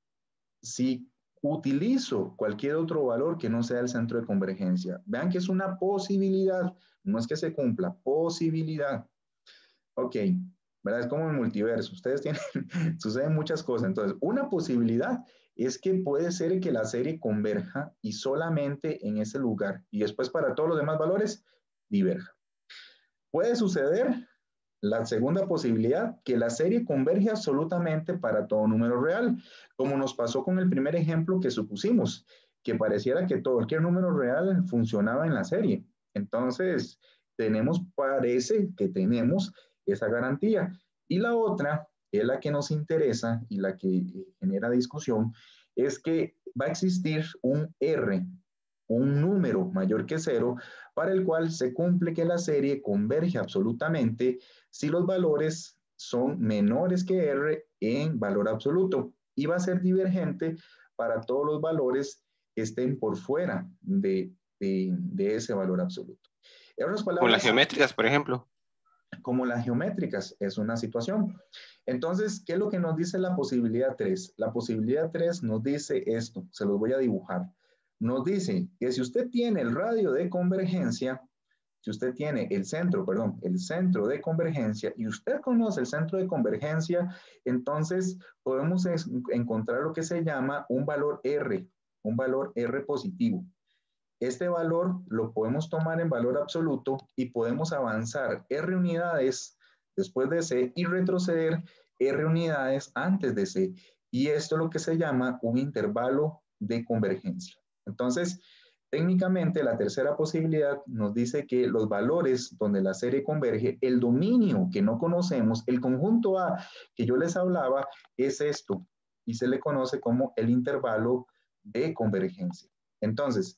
Speaker 1: si utilizo cualquier otro valor que no sea el centro de convergencia. Vean que es una posibilidad, no es que se cumpla, posibilidad. Ok, ¿verdad? Es como el multiverso. Ustedes tienen, suceden muchas cosas. Entonces, una posibilidad es que puede ser que la serie converja y solamente en ese lugar. Y después para todos los demás valores, diverja. Puede suceder la segunda posibilidad, que la serie converge absolutamente para todo número real, como nos pasó con el primer ejemplo que supusimos, que pareciera que cualquier número real funcionaba en la serie. Entonces, parece que tenemos esa garantía. Y la otra, que es la que nos interesa y la que genera discusión, es que va a existir un R, un número mayor que 0, para el cual se cumple que la serie converge absolutamente si los valores son menores que R en valor absoluto, y va a ser divergente para todos los valores que estén por fuera de ese valor absoluto. En otras palabras,
Speaker 6: como las geométricas, por ejemplo.
Speaker 1: Como las geométricas, es una situación. Entonces, ¿qué es lo que nos dice la posibilidad 3? La posibilidad 3 nos dice esto, se los voy a dibujar. Nos dice que si usted tiene el radio de convergencia, si usted tiene el centro de convergencia y usted conoce el centro de convergencia, entonces podemos encontrar lo que se llama un valor R positivo. Este valor lo podemos tomar en valor absoluto y podemos avanzar R unidades después de C y retroceder R unidades antes de C. Y esto es lo que se llama un intervalo de convergencia. Entonces, técnicamente la tercera posibilidad nos dice que los valores donde la serie converge, el dominio que no conocemos, el conjunto A que yo les hablaba, es esto y se le conoce como el intervalo de convergencia. Entonces,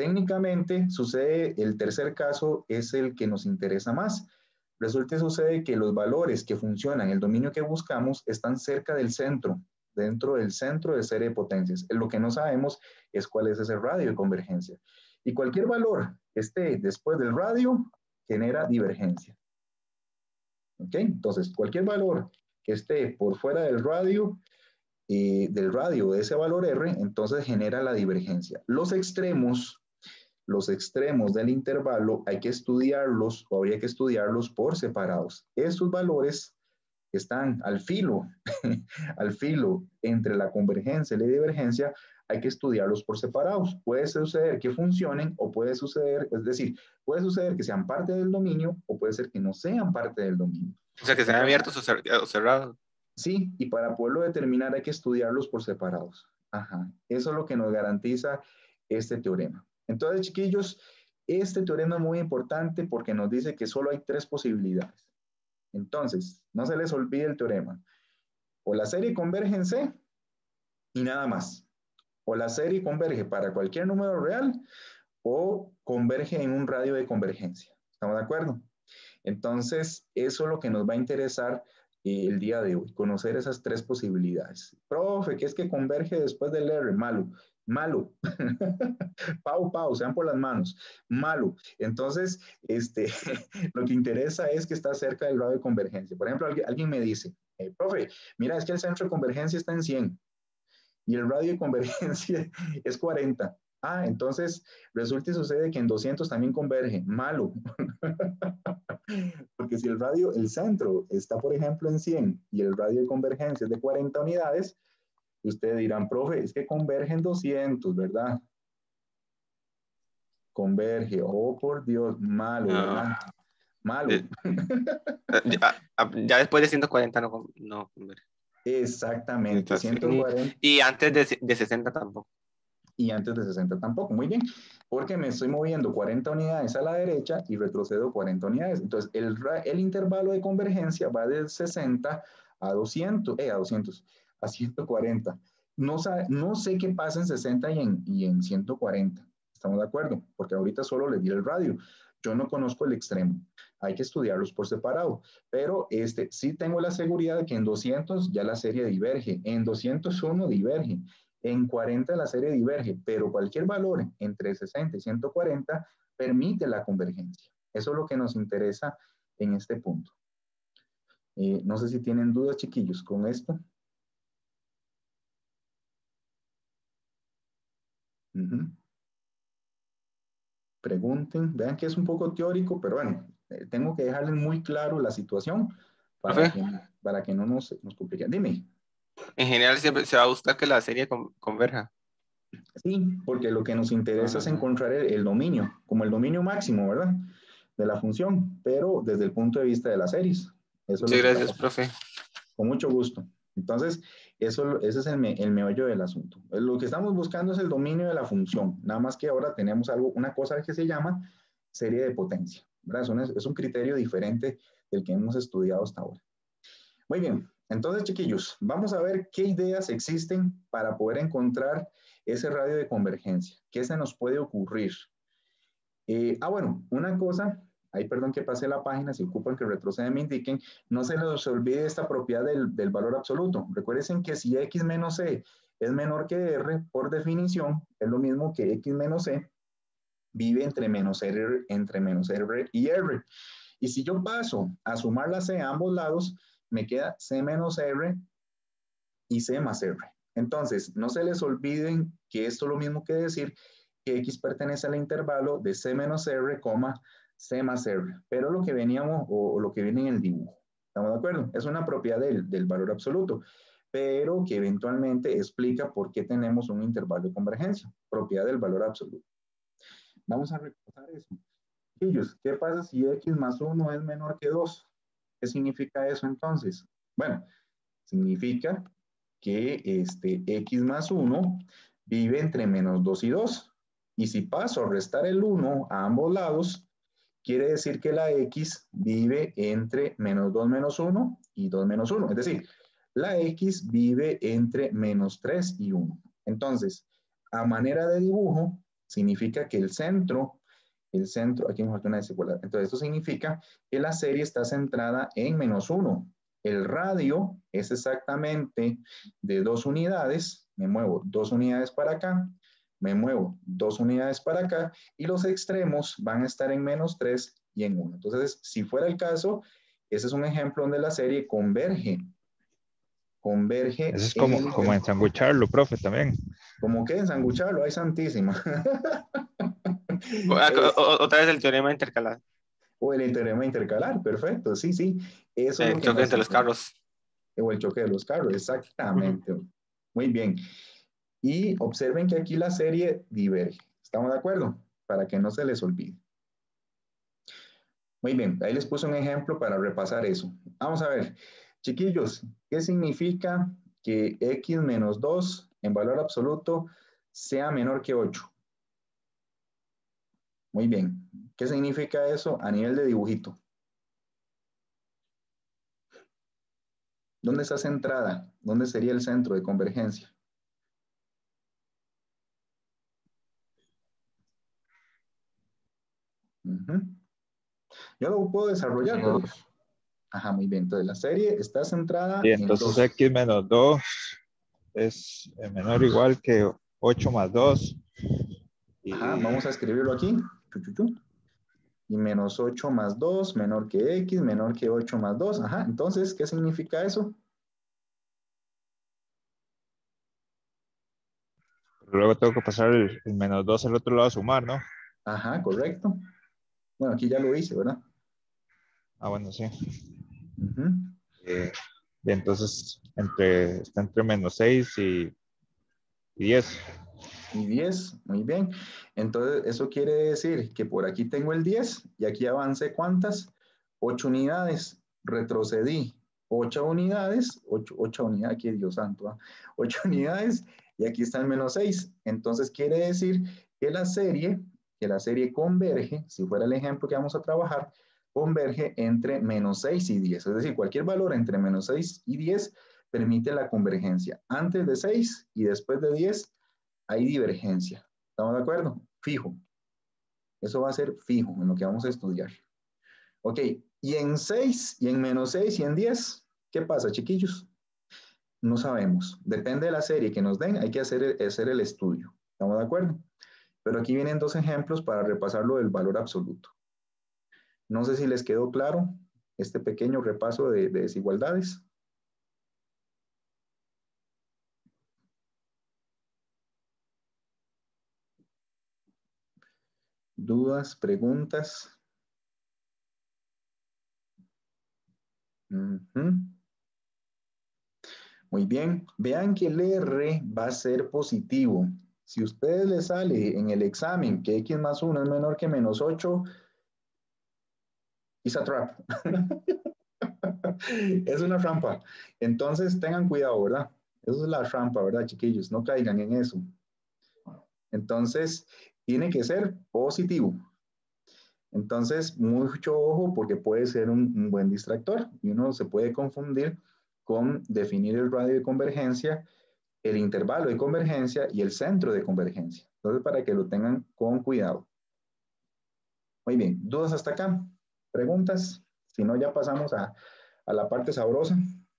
Speaker 1: Técnicamente sucede, el tercer caso es el que nos interesa más. Resulta y sucede que los valores que funcionan, el dominio que buscamos, están cerca del centro, dentro del centro de serie de potencias. Lo que no sabemos es cuál es ese radio de convergencia. Y cualquier valor que esté después del radio genera divergencia. ¿Ok? Entonces, cualquier valor que esté por fuera del radio de ese valor R, entonces genera la divergencia. Los extremos del intervalo hay que estudiarlos o habría que estudiarlos por separados. Estos valores están al filo, al filo entre la convergencia y la divergencia, hay que estudiarlos por separados. Puede suceder que funcionen o puede suceder, es decir, puede suceder que sean parte del dominio o puede ser que no sean parte del dominio.
Speaker 6: O sea, que sean abiertos o cerrados.
Speaker 1: Sí, y para poderlo determinar hay que estudiarlos por separados. Ajá, eso es lo que nos garantiza este teorema. Entonces, chiquillos, este teorema es muy importante porque nos dice que solo hay 3 posibilidades. Entonces, no se les olvide el teorema. O la serie converge en C y nada más. O la serie converge para cualquier número real o converge en un radio de convergencia. ¿Estamos de acuerdo? Entonces, eso es lo que nos va a interesar el día de hoy, conocer esas 3 posibilidades. Profe, ¿qué es que converge después del R? Malo, malo. Pau, sean por las manos. Malo. Entonces, lo que interesa es que está cerca del radio de convergencia. Por ejemplo, alguien me dice, profe, mira, es que el centro de convergencia está en 100 y el radio de convergencia es 40. Ah, entonces resulta y sucede que en 200 también converge. Malo. Porque si el centro está, por ejemplo, en 100 y el radio de convergencia es de 40 unidades, ustedes dirán, profe, es que converge en 200, ¿verdad? Converge. Oh, por Dios, malo, ¿verdad? Malo.
Speaker 6: Ya después de 140 no converge.
Speaker 1: Exactamente, 140.
Speaker 6: Y antes de 60 tampoco.
Speaker 1: Y antes de 60 tampoco, muy bien, porque me estoy moviendo 40 unidades a la derecha y retrocedo 40 unidades. Entonces, el intervalo de convergencia va de 60 a 140. No sé qué pasa en 60 y en 140. ¿Estamos de acuerdo? Porque ahorita solo le di el radio. Yo no conozco el extremo. Hay que estudiarlos por separado. Pero sí tengo la seguridad de que en 200 ya la serie diverge. En 201 diverge. En 40 la serie diverge, pero cualquier valor entre 60 y 140 permite la convergencia. Eso es lo que nos interesa en este punto. No sé si tienen dudas, chiquillos, con esto. Pregunten. Vean que es un poco teórico, pero bueno, tengo que dejarles muy claro la situación para que no nos compliquen. Dime.
Speaker 6: En general siempre se va a buscar que la serie converja.
Speaker 1: Sí, porque lo que nos interesa es encontrar el dominio, como el dominio máximo, ¿verdad? De la función, pero desde el punto de vista de las series. Eso
Speaker 6: sí, gracias, profe.
Speaker 1: Con mucho gusto. Entonces, ese es el meollo del asunto. Lo que estamos buscando es el dominio de la función, nada más que ahora tenemos una cosa que se llama serie de potencia, ¿verdad? Es un criterio diferente del que hemos estudiado hasta ahora. Muy bien, entonces, chiquillos, vamos a ver qué ideas existen para poder encontrar ese radio de convergencia. ¿Qué se nos puede ocurrir? Bueno, una cosa, ahí perdón que pase la página, si ocupan que retroceden me indiquen, no se les olvide esta propiedad del valor absoluto. Recuerden que si x menos c es menor que r, por definición, es lo mismo que x menos c vive entre menos r y r. Y si yo paso a sumar la c a ambos lados, me queda c menos r y c más r. Entonces, no se les olviden que esto es lo mismo que decir que x pertenece al intervalo de c menos r, c más r. Pero lo que veníamos, o lo que viene en el dibujo. ¿Estamos de acuerdo? Es una propiedad del valor absoluto, pero que eventualmente explica por qué tenemos un intervalo de convergencia. Propiedad del valor absoluto. Vamos a repasar eso. Chiquillos, ¿qué pasa si x más 1 es menor que 2? ¿Qué significa eso entonces? Bueno, significa que x más 1 vive entre menos 2 y 2. Y si paso a restar el 1 a ambos lados, quiere decir que la x vive entre menos 2 menos 1 y 2 menos 1. Es decir, la x vive entre menos 3 y 1. Entonces, a manera de dibujo, significa que el centro, aquí me falta una desigualdad. Entonces, esto significa que la serie está centrada en -1. El radio es exactamente de 2 unidades. Me muevo 2 unidades para acá. Me muevo 2 unidades para acá. Y los extremos van a estar en -3 y en 1. Entonces, si fuera el caso, ese es un ejemplo donde la serie converge. Converge.
Speaker 5: Eso es como ensangucharlo, profe, también.
Speaker 1: ¿Cómo que ensangucharlo? ¡Ay, santísima!
Speaker 6: Otra vez el teorema intercalar.
Speaker 1: O el teorema intercalar, perfecto, sí, sí. Eso es lo
Speaker 6: El
Speaker 1: que
Speaker 6: choque entre los carros.
Speaker 1: O el choque de los carros, exactamente. Muy bien. Y observen que aquí la serie diverge. ¿Estamos de acuerdo? Para que no se les olvide. Muy bien, ahí les puse un ejemplo para repasar eso. Vamos a ver, chiquillos, ¿qué significa que x menos 2 en valor absoluto sea menor que 8? Muy bien. ¿Qué significa eso a nivel de dibujito? ¿Dónde está centrada? ¿Dónde sería el centro de convergencia? Yo lo puedo desarrollar, pero... Ajá, muy bien. Entonces, la serie está centrada
Speaker 5: Y entonces
Speaker 1: en 2.
Speaker 5: x menos 2 es menor o igual que 8 más 2. Y...
Speaker 1: Ajá, vamos a escribirlo aquí. Y menos 8 más 2, menor que x, menor que 8 más 2. Ajá, entonces, ¿qué significa eso?
Speaker 5: Luego tengo que pasar el menos 2 al otro lado a sumar, ¿no?
Speaker 1: Ajá, correcto. Bueno, aquí ya lo hice, ¿verdad?
Speaker 5: Ah, bueno, sí.
Speaker 1: Uh-huh.
Speaker 5: Y entonces está entre menos 6 y 10.
Speaker 1: Y 10, muy bien. Entonces, eso quiere decir que por aquí tengo el 10 y aquí avancé, ¿cuántas? 8 unidades. Retrocedí 8 unidades, 8 unidades, aquí Dios santo, ¿eh? 8 unidades y aquí está el menos 6. Entonces, quiere decir que la serie converge, si fuera el ejemplo que vamos a trabajar, converge entre menos 6 y 10. Es decir, cualquier valor entre menos 6 y 10 permite la convergencia. Antes de 6 y después de 10 hay divergencia. ¿Estamos de acuerdo? Fijo. Eso va a ser fijo en lo que vamos a estudiar. Ok, y en 6, y en menos 6, y en 10, ¿qué pasa, chiquillos? No sabemos. Depende de la serie que nos den, hay que hacer el estudio. ¿Estamos de acuerdo? Pero aquí vienen 2 ejemplos para repasar lo del valor absoluto. No sé si les quedó claro este pequeño repaso de desigualdades. ¿Dudas, preguntas? Muy bien. Vean que el R va a ser positivo. Si a ustedes les sale en el examen que x más 1 es menor que menos 8, it's a trap. Es una trampa. Entonces tengan cuidado, ¿verdad? Eso es la trampa, ¿verdad, chiquillos? No caigan en eso. Entonces, tiene que ser positivo. Entonces, mucho ojo porque puede ser un buen distractor y uno se puede confundir con definir el radio de convergencia, el intervalo de convergencia y el centro de convergencia. Entonces, para que lo tengan con cuidado. Muy bien, ¿dudas hasta acá? ¿Preguntas? Si no, ya pasamos a la parte sabrosa.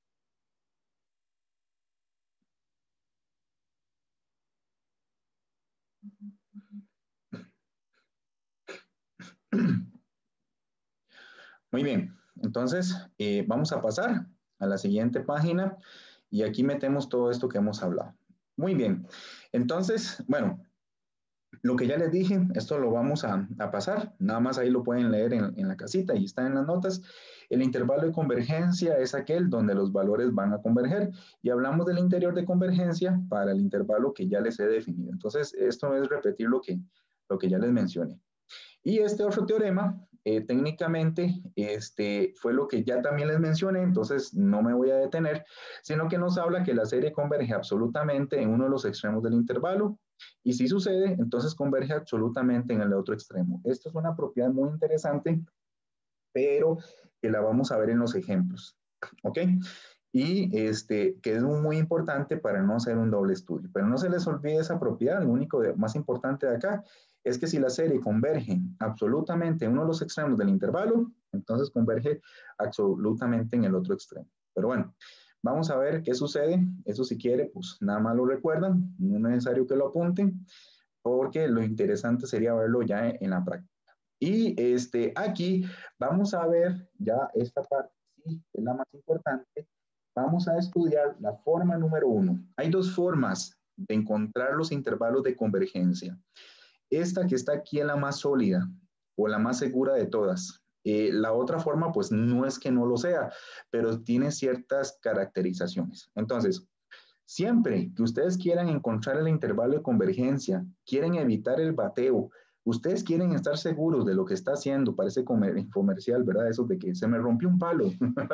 Speaker 1: Muy bien, entonces vamos a pasar a la siguiente página y aquí metemos todo esto que hemos hablado. Muy bien, entonces, bueno, lo que ya les dije, esto lo vamos a pasar, nada más ahí lo pueden leer en la casita y está en las notas. El intervalo de convergencia es aquel donde los valores van a converger y hablamos del interior de convergencia para el intervalo que ya les he definido. Entonces, esto es repetir lo que ya les mencioné. Y este otro teorema, técnicamente, fue lo que ya también les mencioné, entonces no me voy a detener, sino que nos habla que la serie converge absolutamente en uno de los extremos del intervalo, y si sucede, entonces converge absolutamente en el otro extremo. Esto es una propiedad muy interesante, pero que la vamos a ver en los ejemplos, ¿ok? y que es muy importante para no hacer un doble estudio. Pero no se les olvide esa propiedad, lo único más importante de acá es que si la serie converge absolutamente en uno de los extremos del intervalo, entonces converge absolutamente en el otro extremo. Pero bueno, vamos a ver qué sucede. Eso si quiere, pues nada más lo recuerdan, no es necesario que lo apunten, porque lo interesante sería verlo ya en la práctica. Y aquí vamos a ver ya esta parte, sí, es la más importante. Vamos a estudiar la forma número 1. Hay dos formas de encontrar los intervalos de convergencia. Esta que está aquí es la más sólida o la más segura de todas. La otra forma, pues no es que no lo sea, pero tiene ciertas caracterizaciones. Entonces, siempre que ustedes quieran encontrar el intervalo de convergencia, quieren evitar el bateo, ustedes quieren estar seguros de lo que está haciendo, parece comercial, ¿verdad? Eso de que se me rompió un palo,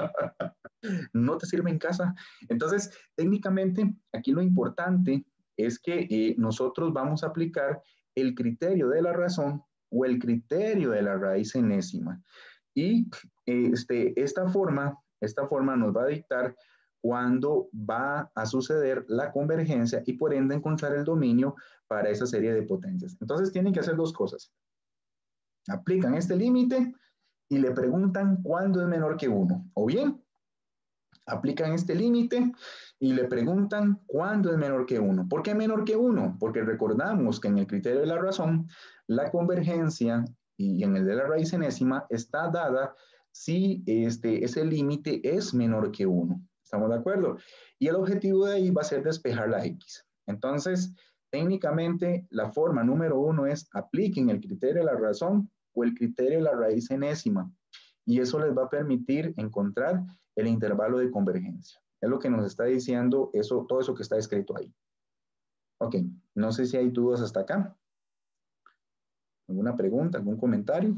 Speaker 1: no te sirve en casa. Entonces, técnicamente, aquí lo importante es que nosotros vamos a aplicar el criterio de la razón o el criterio de la raíz enésima. Y esta forma nos va a dictar cuándo va a suceder la convergencia y por ende encontrar el dominio para esa serie de potencias. Entonces tienen que hacer dos cosas. Aplican este límite y le preguntan cuándo es menor que 1. O bien, aplican este límite y le preguntan cuándo es menor que 1. ¿Por qué menor que 1? Porque recordamos que en el criterio de la razón, la convergencia y en el de la raíz enésima está dada si ese límite es menor que 1. ¿Estamos de acuerdo? Y el objetivo de ahí va a ser despejar la X. Entonces, técnicamente, la forma número 1 es apliquen el criterio de la razón o el criterio de la raíz enésima. Y eso les va a permitir encontrar el intervalo de convergencia. Es lo que nos está diciendo todo eso que está escrito ahí. Ok, no sé si hay dudas hasta acá. ¿Alguna pregunta, algún comentario?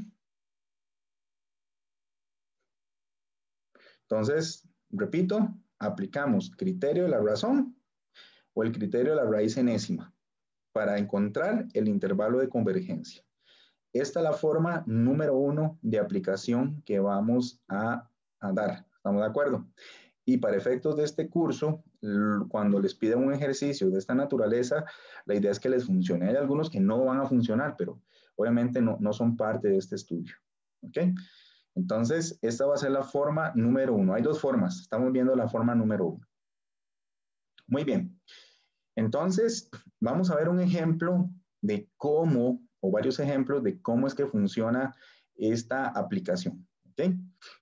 Speaker 1: Entonces, repito, aplicamos criterio de la razón o el criterio de la raíz enésima para encontrar el intervalo de convergencia. Esta es la forma número 1 de aplicación que vamos a dar. ¿Estamos de acuerdo? Y para efectos de este curso, cuando les piden un ejercicio de esta naturaleza, la idea es que les funcione. Hay algunos que no van a funcionar, pero obviamente no son parte de este estudio. ¿Ok? Entonces, esta va a ser la forma número 1. Hay dos formas. Estamos viendo la forma número 1. Muy bien. Entonces, vamos a ver un ejemplo de cómo, o varios ejemplos de cómo es que funciona esta aplicación. ¿Ok?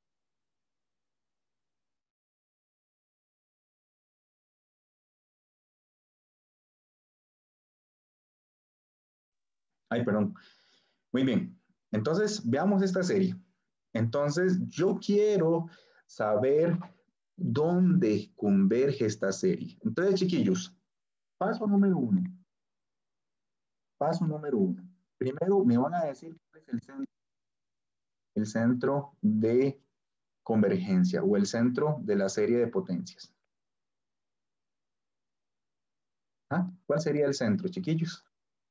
Speaker 1: Ay, perdón. Muy bien. Entonces, veamos esta serie. Entonces, yo quiero saber dónde converge esta serie. Entonces, chiquillos, paso número 1. Paso número 1. Primero me van a decir cuál es el centro de convergencia o el centro de la serie de potencias. ¿Ah? ¿Cuál sería el centro, chiquillos?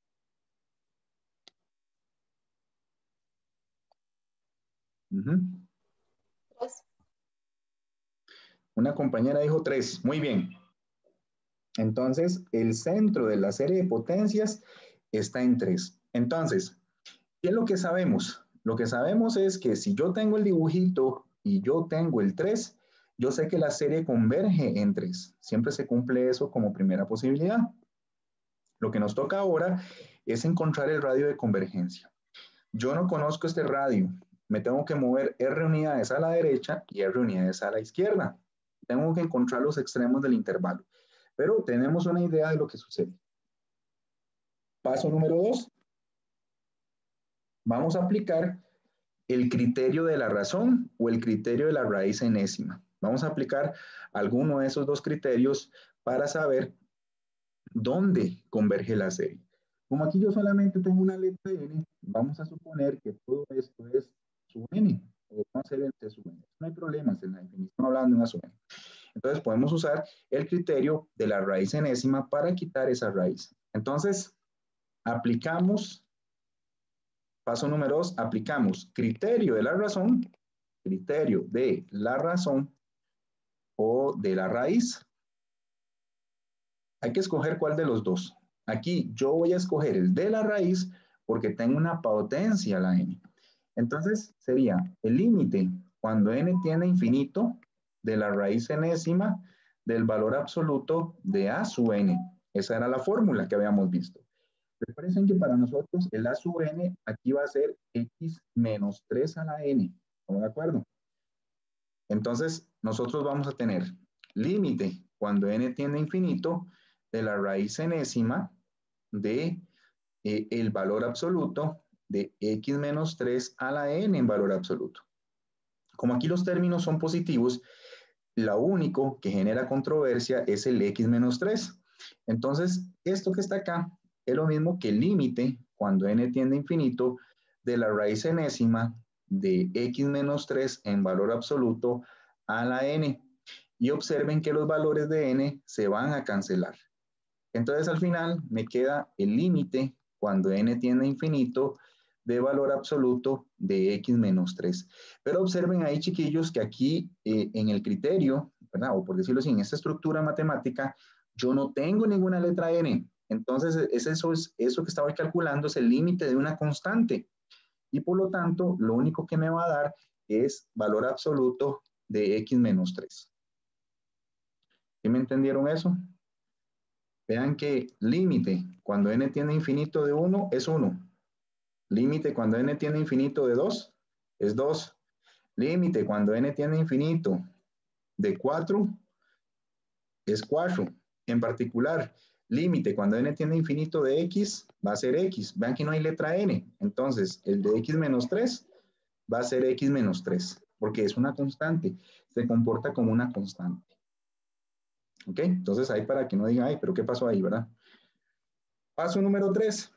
Speaker 1: Una compañera dijo 3. Muy bien. Entonces, el centro de la serie de potencias está en 3. Entonces, ¿qué es lo que sabemos? Lo que sabemos es que si yo tengo el dibujito y yo tengo el 3, yo sé que la serie converge en 3. Siempre se cumple eso como primera posibilidad. Lo que nos toca ahora es encontrar el radio de convergencia. Yo no conozco este radio. Me tengo que mover R unidades a la derecha y R unidades a la izquierda. Tengo que encontrar los extremos del intervalo. Pero tenemos una idea de lo que sucede. Paso número 2. Vamos a aplicar el criterio de la razón o el criterio de la raíz enésima. Vamos a aplicar alguno de esos dos criterios para saber dónde converge la serie. Como aquí yo solamente tengo una letra n, vamos a suponer que todo esto es sub n, o vamos a hacer el t sub n. No hay problemas en la definición hablando de una sub n. Entonces podemos usar el criterio de la raíz enésima para quitar esa raíz. Entonces, aplicamos, paso número 2, aplicamos criterio de la razón o de la raíz. Hay que escoger cuál de los dos. Aquí yo voy a escoger el de la raíz porque tengo una potencia la n. Entonces sería el límite cuando n tiende a infinito de la raíz enésima del valor absoluto de a sub n. Esa era la fórmula que habíamos visto. Recuerden que para nosotros el a sub n aquí va a ser x menos 3 a la n. ¿Estamos de acuerdo? Entonces nosotros vamos a tener límite cuando n tiende a infinito de la raíz enésima de el valor absoluto de x menos 3 a la n en valor absoluto. Como aquí los términos son positivos, lo único que genera controversia es el x menos 3. Entonces, esto que está acá es lo mismo que el límite cuando n tiende a infinito de la raíz enésima de x menos 3 en valor absoluto a la n. Y observen que los valores de n se van a cancelar. Entonces, al final me queda el límite cuando n tiende a infinito de valor absoluto de x menos 3. Pero observen ahí, chiquillos, que aquí en el criterio, ¿verdad? O por decirlo así, en esta estructura matemática, yo no tengo ninguna letra n. Entonces, eso que estaba calculando es el límite de una constante. Y por lo tanto, lo único que me va a dar es valor absoluto de x menos 3. ¿Sí me entendieron eso? Vean que límite cuando n tiende a infinito de 1 es 1. Límite cuando n tiende a infinito de 2 es 2. Límite cuando n tiende a infinito de 4 es 4. En particular, límite cuando n tiende a infinito de x va a ser x. Vean que no hay letra n. Entonces, el de x menos 3 va a ser x menos 3, porque es una constante. Se comporta como una constante. ¿Ok? Entonces, ahí para que no digan, ay, pero ¿qué pasó ahí, verdad? Paso número 3.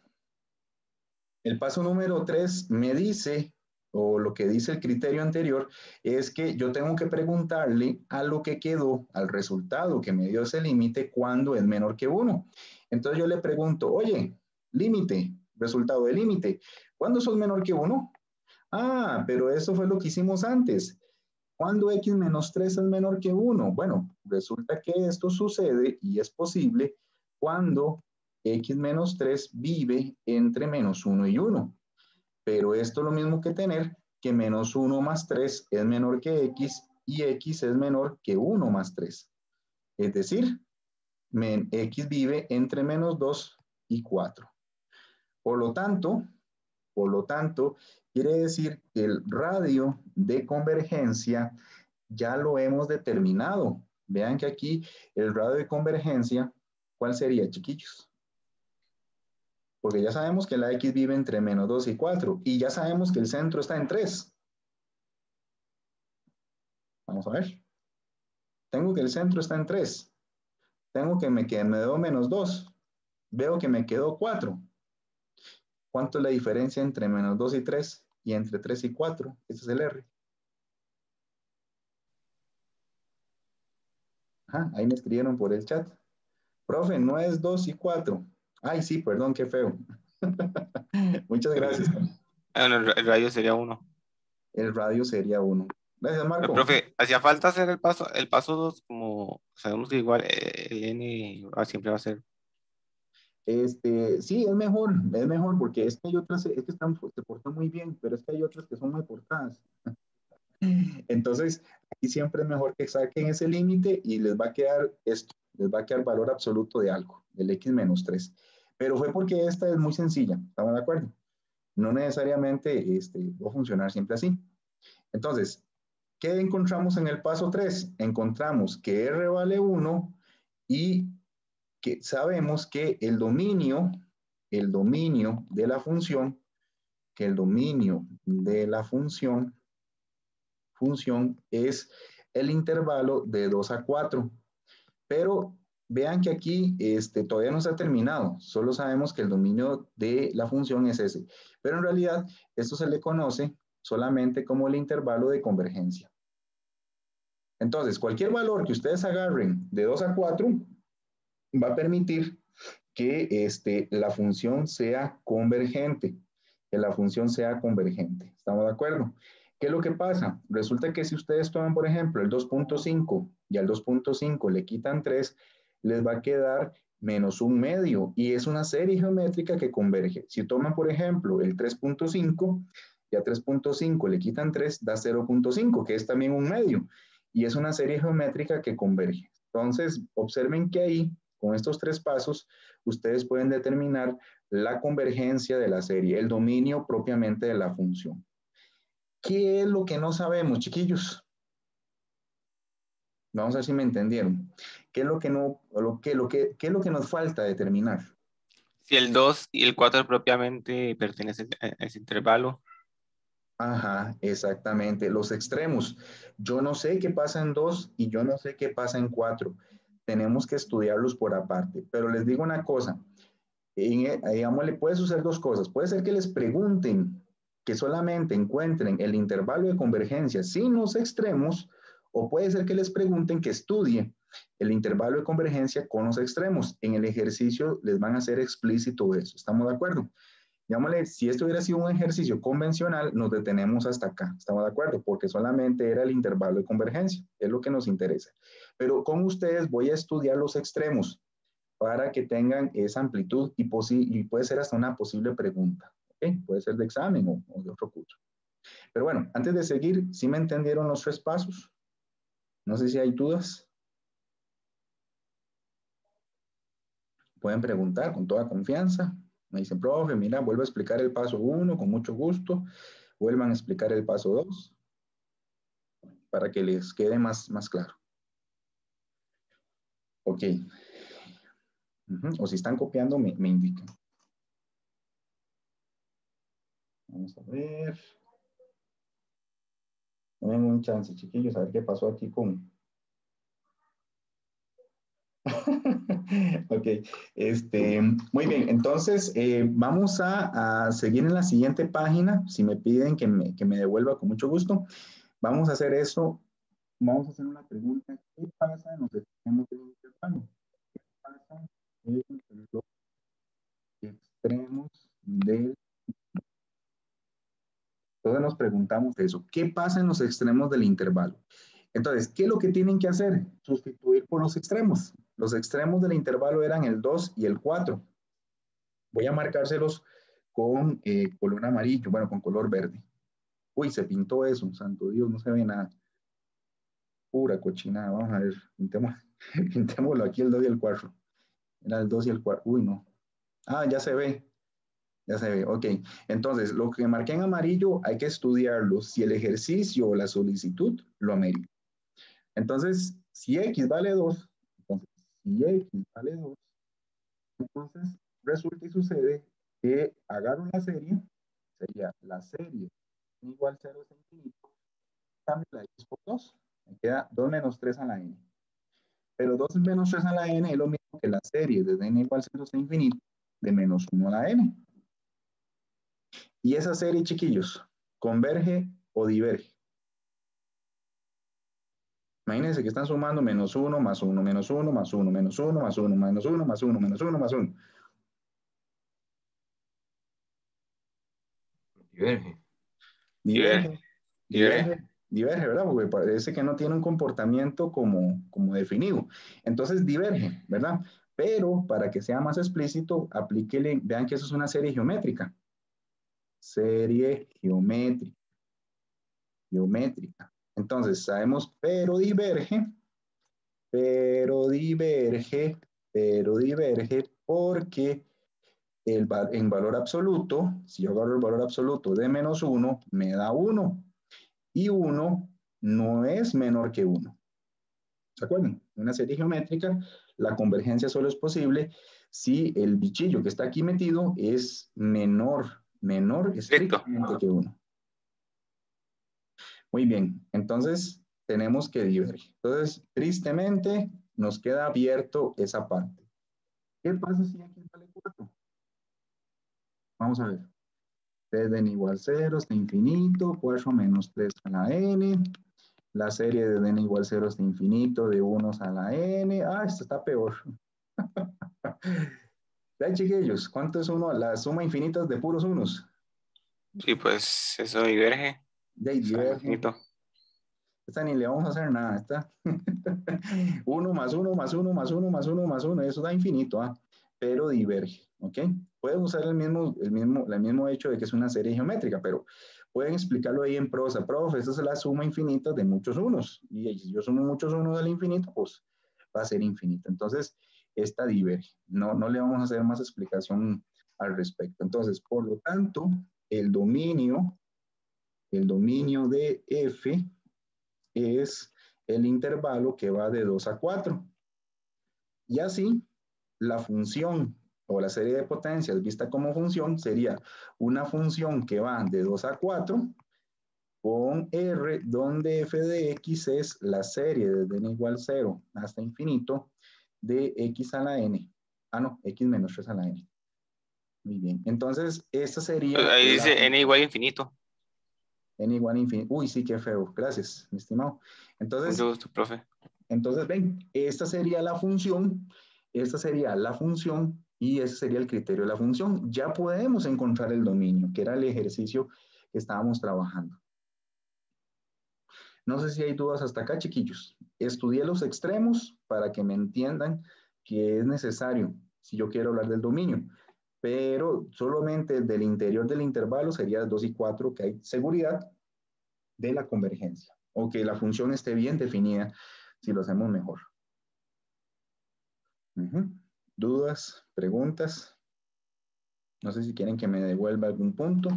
Speaker 1: El paso número 3 me dice, o lo que dice el criterio anterior, es que yo tengo que preguntarle a lo que quedó, al resultado que me dio ese límite, cuando es menor que 1. Entonces yo le pregunto, oye, límite, resultado de límite, ¿cuándo sos menor que 1? Ah, pero eso fue lo que hicimos antes. ¿Cuándo x menos 3 es menor que 1? Bueno, resulta que esto sucede y es posible cuando x menos 3 vive entre menos 1 y 1. Pero esto es lo mismo que tener que menos 1 más 3 es menor que x y x es menor que 1 más 3. Es decir, x vive entre menos 2 y 4. Por lo tanto, quiere decir que el radio de convergencia ya lo hemos determinado. Vean que aquí el radio de convergencia, ¿cuál sería, chiquillos? Porque ya sabemos que la x vive entre menos 2 y 4 y ya sabemos que el centro está en 3. Vamos a ver. Tengo que el centro está en 3. Tengo que me quedó menos 2. Veo que me quedó 4. ¿Cuánto es la diferencia entre menos 2 y 3 y entre 3 y 4? Ese es el R. Ajá, ahí me escribieron por el chat. Profe, no es 2 y 4. Ay, sí, perdón, qué feo. Muchas gracias.
Speaker 6: Bueno, el radio sería 1.
Speaker 1: El radio sería 1. Gracias, Marco.
Speaker 6: Profe, hacía falta hacer el paso 2, como sabemos que igual el n siempre va a ser.
Speaker 1: Sí, es mejor porque es que hay otras, es que se portan muy bien, pero es que hay otras que son mal portadas. Entonces, aquí siempre es mejor que saquen ese límite y les va a quedar esto, les va a quedar valor absoluto de algo, del x menos 3. Pero fue porque esta es muy sencilla, ¿estamos de acuerdo? No necesariamente va a funcionar siempre así. Entonces, ¿qué encontramos en el paso 3? Encontramos que R vale 1 y que sabemos que el dominio de la función, es el intervalo de 2 a 4. Pero vean que aquí todavía no se ha terminado, solo sabemos que el dominio de la función es ese. Pero en realidad esto se le conoce solamente como el intervalo de convergencia. Entonces, cualquier valor que ustedes agarren de 2 a 4 va a permitir que la función sea convergente. ¿Estamos de acuerdo? ¿Qué es lo que pasa? Resulta que si ustedes toman, por ejemplo, el 2.5 y al 2.5 le quitan 3, les va a quedar menos un medio y es una serie geométrica que converge. Si toman, por ejemplo, el 3.5 y a 3.5 le quitan 3, da 0.5, que es también un medio y es una serie geométrica que converge. Entonces, observen que ahí, con estos tres pasos, ustedes pueden determinar la convergencia de la serie, el dominio propiamente de la función. ¿Qué es lo que no sabemos, chiquillos? Vamos a ver si me entendieron. ¿Qué es lo que no, qué es lo que nos falta determinar?
Speaker 6: Si el 2 y el 4 propiamente pertenecen a ese intervalo.
Speaker 1: Ajá, exactamente. Los extremos. Yo no sé qué pasa en 2 y yo no sé qué pasa en 4. Tenemos que estudiarlos por aparte. Pero les digo una cosa. Digamos, le puede suceder dos cosas. Puede ser que les pregunten que solamente encuentren el intervalo de convergencia sin los extremos, o puede ser que les pregunten que estudie el intervalo de convergencia con los extremos. En el ejercicio les van a hacer explícito eso. ¿Estamos de acuerdo? Digámosle, si esto hubiera sido un ejercicio convencional, nos detenemos hasta acá. ¿Estamos de acuerdo? Porque solamente era el intervalo de convergencia. Es lo que nos interesa. Pero con ustedes voy a estudiar los extremos para que tengan esa amplitud y puede ser hasta una posible pregunta. ¿Okay? Puede ser de examen o de otro curso. Pero bueno, antes de seguir, ¿sí me entendieron los tres pasos? No sé si hay dudas. Pueden preguntar con toda confianza. Me dicen, profe, mira, vuelvo a explicar el paso 1 con mucho gusto. Vuelvan a explicar el paso 2 para que les quede más claro. Ok. O si están copiando, me indican. Vamos a ver. Denme un chance, chiquillos, a ver qué pasó aquí con... Ok, muy bien, entonces vamos a seguir en la siguiente página. Si me piden que me devuelva con mucho gusto, vamos a hacer eso. Vamos a hacer una pregunta. ¿Qué pasa en los extremos del intervalo? ¿Qué pasa en los extremos del... Entonces nos preguntamos eso. ¿Qué pasa en los extremos del intervalo? Entonces, ¿qué es lo que tienen que hacer? Sustituir por los extremos. Los extremos del intervalo eran el 2 y el 4. Voy a marcárselos con color amarillo, bueno, con color verde. Uy, se pintó eso, santo Dios, no se ve nada. Pura cochinada, vamos a ver, pintémoslo aquí el 2 y el 4. Era el 2 y el 4, uy, no. Ah, ya se ve, ok. Entonces, lo que marqué en amarillo hay que estudiarlo si el ejercicio o la solicitud lo amerita. Entonces, si X vale 2, entonces, si X vale 2, entonces resulta y sucede que agarro la serie, sería la serie igual 0 es infinito, cambio la X por 2, me queda 2 menos 3 a la n. Pero 2 menos 3 a la n es lo mismo que la serie desde n igual 0 es infinito de menos 1 a la n. Y esa serie, chiquillos, ¿converge o diverge? Imagínense que están sumando menos 1 más 1, menos 1 más 1, menos 1 más 1, menos 1 más 1, menos 1 más 1.
Speaker 4: Diverge.
Speaker 1: Diverge, ¿verdad? Porque parece que no tiene un comportamiento como definido. Entonces diverge, ¿verdad? Pero para que sea más explícito, aplíquele, vean que eso es una serie geométrica. Serie geométrica. Entonces sabemos, pero diverge porque en valor absoluto, si yo agarro el valor absoluto de menos 1, me da 1. Y 1 no es menor que 1. ¿Se acuerdan? En una serie geométrica, la convergencia solo es posible si el bichillo que está aquí metido es menor estrictamente que 1. Muy bien, entonces tenemos que diverger. Entonces, tristemente, nos queda abierto esa parte. ¿Qué pasa si aquí vale 4? Vamos a ver. 3 de n igual 0 hasta infinito, 4 menos 3 a la n. La serie de n igual 0 hasta infinito, de 1 a la n. Ah, esto está peor. Ya, chiquillos, ¿cuánto es 1? La suma infinita de puros unos.
Speaker 6: Sí, pues eso diverge.
Speaker 1: De ahí, diverge.
Speaker 6: Infinito.
Speaker 1: Esta ni le vamos a hacer nada. Esta 1 más 1 más 1 más 1 más 1 más 1, eso da infinito, ¿ah? Pero diverge, ¿ok? Pueden usar el mismo hecho de que es una serie geométrica, pero pueden explicarlo ahí en prosa. Profe, esta es la suma infinita de muchos unos. Y si yo sumo muchos unos del infinito, pues va a ser infinito. Entonces, esta diverge. No le vamos a hacer más explicación al respecto. Entonces, por lo tanto, el dominio de F es el intervalo que va de 2 a 4. Y así, la función o la serie de potencias vista como función sería una función que va de 2 a 4 con R, donde f de x es la serie desde n igual 0 hasta infinito de x a la n. Ah, no, x menos 3 a la n. Muy bien. Entonces, esta sería...
Speaker 6: Ahí dice n igual a infinito.
Speaker 1: N igual a infinito. Uy, sí, qué feo. Gracias, mi estimado. Entonces,
Speaker 6: Mucho gusto, profe.
Speaker 1: Entonces, ven, esta sería la función y ese sería el criterio de la función. Ya podemos encontrar el dominio, que era el ejercicio que estábamos trabajando. No sé si hay dudas hasta acá, chiquillos. Estudié los extremos para que me entiendan que es necesario si yo quiero hablar del dominio, pero solamente del interior del intervalo sería 2 y 4, que hay seguridad de la convergencia, o que la función esté bien definida si lo hacemos mejor. ¿Dudas? ¿Preguntas? No sé si quieren que me devuelva algún punto.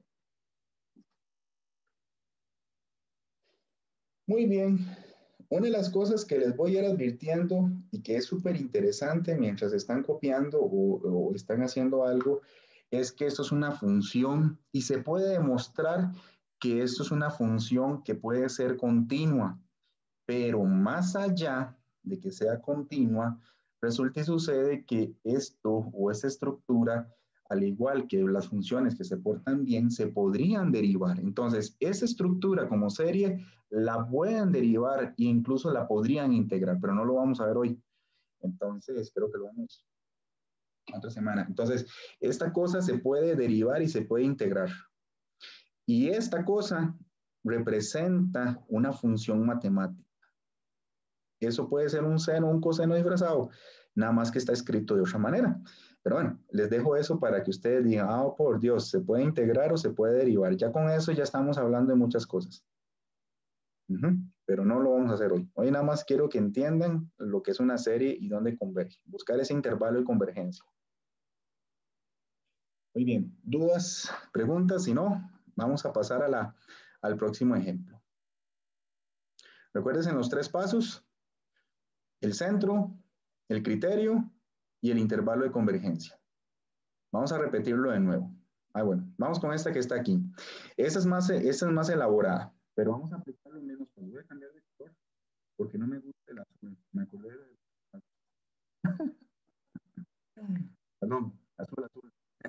Speaker 1: Muy bien. Una de las cosas que les voy a ir advirtiendo y que es súper interesante mientras están copiando o están haciendo algo, es que esto es una función y se puede demostrar que esto es una función que puede ser continua, pero más allá de que sea continua, resulta y sucede que esto o esta estructura, al igual que las funciones que se portan bien, se podrían derivar. Entonces, esa estructura como serie la pueden derivar e incluso la podrían integrar, pero no lo vamos a ver hoy. Entonces, creo que lo vamos otra semana. Entonces, esta cosa se puede derivar y se puede integrar. Y esta cosa representa una función matemática. Eso puede ser un seno o un coseno disfrazado, nada más que está escrito de otra manera. Pero bueno, les dejo eso para que ustedes digan, oh, por Dios, se puede integrar o se puede derivar. Ya con eso ya estamos hablando de muchas cosas. Pero no lo vamos a hacer hoy. Hoy nada más quiero que entiendan lo que es una serie y dónde converge. Buscar ese intervalo de convergencia. Muy bien. ¿Dudas, preguntas? Si no, vamos a pasar al próximo ejemplo. Recuerden los 3 pasos. El centro, el criterio y el intervalo de convergencia. Vamos a repetirlo de nuevo. Bueno, vamos con esta que está aquí. Esta es más elaborada, pero vamos a aplicarlo menos. Voy a cambiar de color porque no me gusta el azul. Me acordé de... Perdón, azul.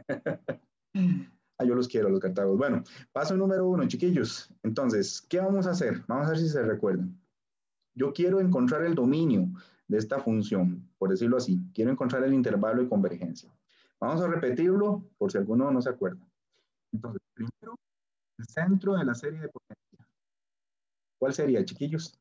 Speaker 1: Yo los quiero, los cartagos. Bueno, paso número 1, chiquillos. Entonces, ¿qué vamos a hacer? Vamos a ver si se recuerdan. Yo quiero encontrar el dominio de esta función, por decirlo así. Quiero encontrar el intervalo de convergencia. Vamos a repetirlo por si alguno no se acuerda. Entonces, primero, el centro de la serie de potencia. ¿Cuál sería, chiquillos?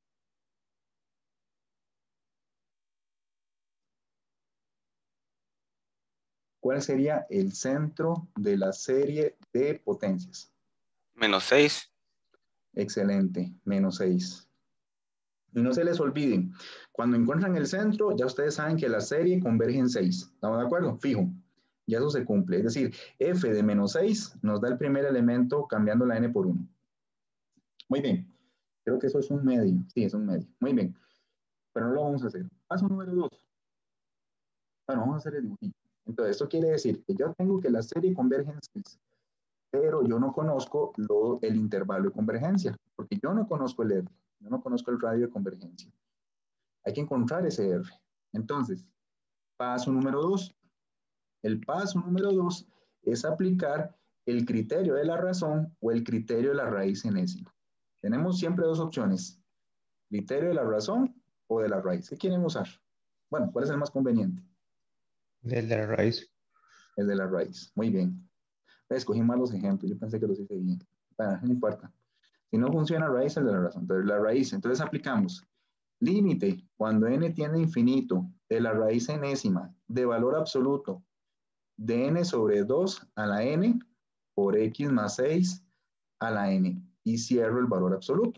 Speaker 1: ¿Cuál sería el centro de la serie de potencias?
Speaker 6: -6.
Speaker 1: Excelente, -6. Y no se les olviden, cuando encuentran el centro, ya ustedes saben que la serie converge en 6. ¿Estamos de acuerdo? Fijo. Ya eso se cumple. Es decir, f de -6 nos da el primer elemento cambiando la n por 1. Muy bien. Creo que eso es un medio. Sí, es un medio. Muy bien. Pero no lo vamos a hacer. Paso número 2. Bueno, vamos a hacer el dibujito. Entonces, esto quiere decir que yo tengo que la serie converge en 6, pero yo no conozco el intervalo de convergencia, porque yo no conozco el R, yo no conozco el radio de convergencia. Hay que encontrar ese R. Entonces, paso número 2. El paso número 2 es aplicar el criterio de la razón o el criterio de la raíz enésima. Tenemos siempre 2 opciones. Criterio de la razón o de la raíz. ¿Qué quieren usar? Bueno, ¿cuál es el más conveniente?
Speaker 5: El de la raíz.
Speaker 1: El de la raíz. Muy bien. Escogí malos ejemplos. Yo pensé que los hice bien. Bueno, no importa. Si no funciona raíz, es de la razón. Entonces, la raíz. Entonces, aplicamos límite cuando n tiende a infinito de la raíz enésima de valor absoluto de n sobre 2 a la n por x más 6 a la n. Y cierro el valor absoluto.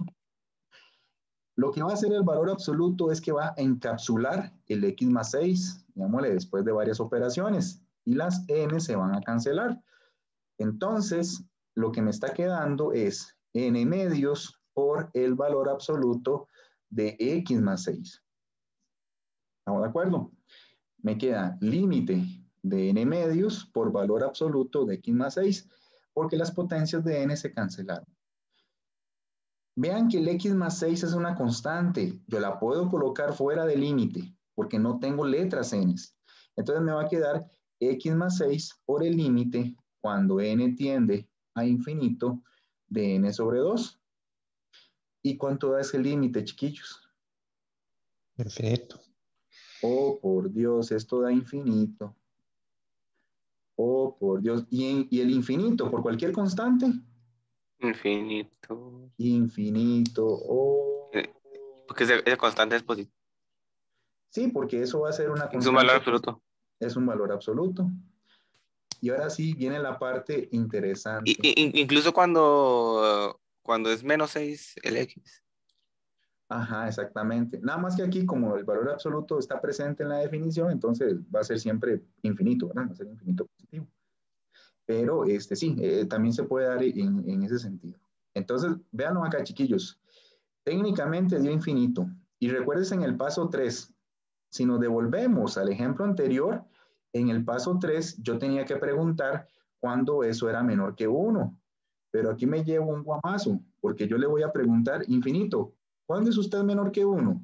Speaker 1: Lo que va a hacer el valor absoluto es que va a encapsular el x más 6, digámosle, después de varias operaciones. Y las n se van a cancelar. Entonces, lo que me está quedando es n medios por el valor absoluto de x más 6. ¿Estamos de acuerdo? Me queda límite de n medios por valor absoluto de x más 6, porque las potencias de n se cancelaron. Vean que el x más 6 es una constante. Yo la puedo colocar fuera del límite, porque no tengo letras n. Entonces me va a quedar x más 6 por el límite cuando n tiende a infinito de n sobre 2. ¿Y cuánto da ese límite, chiquillos?
Speaker 5: Perfecto.
Speaker 1: Oh, por Dios, esto da infinito. Oh, por Dios. ¿Y el infinito por cualquier constante?
Speaker 6: Infinito.
Speaker 1: Infinito. Oh.
Speaker 6: Porque esa constante es positiva.
Speaker 1: Sí, porque eso va a ser una constante.
Speaker 6: Es un valor absoluto.
Speaker 1: Es un valor absoluto. Y ahora sí viene la parte interesante.
Speaker 6: Incluso cuando es menos 6 el x.
Speaker 1: Ajá, exactamente. Nada más que aquí, como el valor absoluto está presente en la definición, entonces va a ser siempre infinito, ¿verdad? Va a ser infinito positivo. Pero sí, también se puede dar en ese sentido. Entonces, véanlo acá, chiquillos. Técnicamente dio infinito. Y recuérdense en el paso 3, si nos devolvemos al ejemplo anterior, en el paso 3 yo tenía que preguntar cuándo eso era menor que 1. Pero aquí me llevo un guamazo, porque yo le voy a preguntar infinito. ¿Cuándo es usted menor que 1?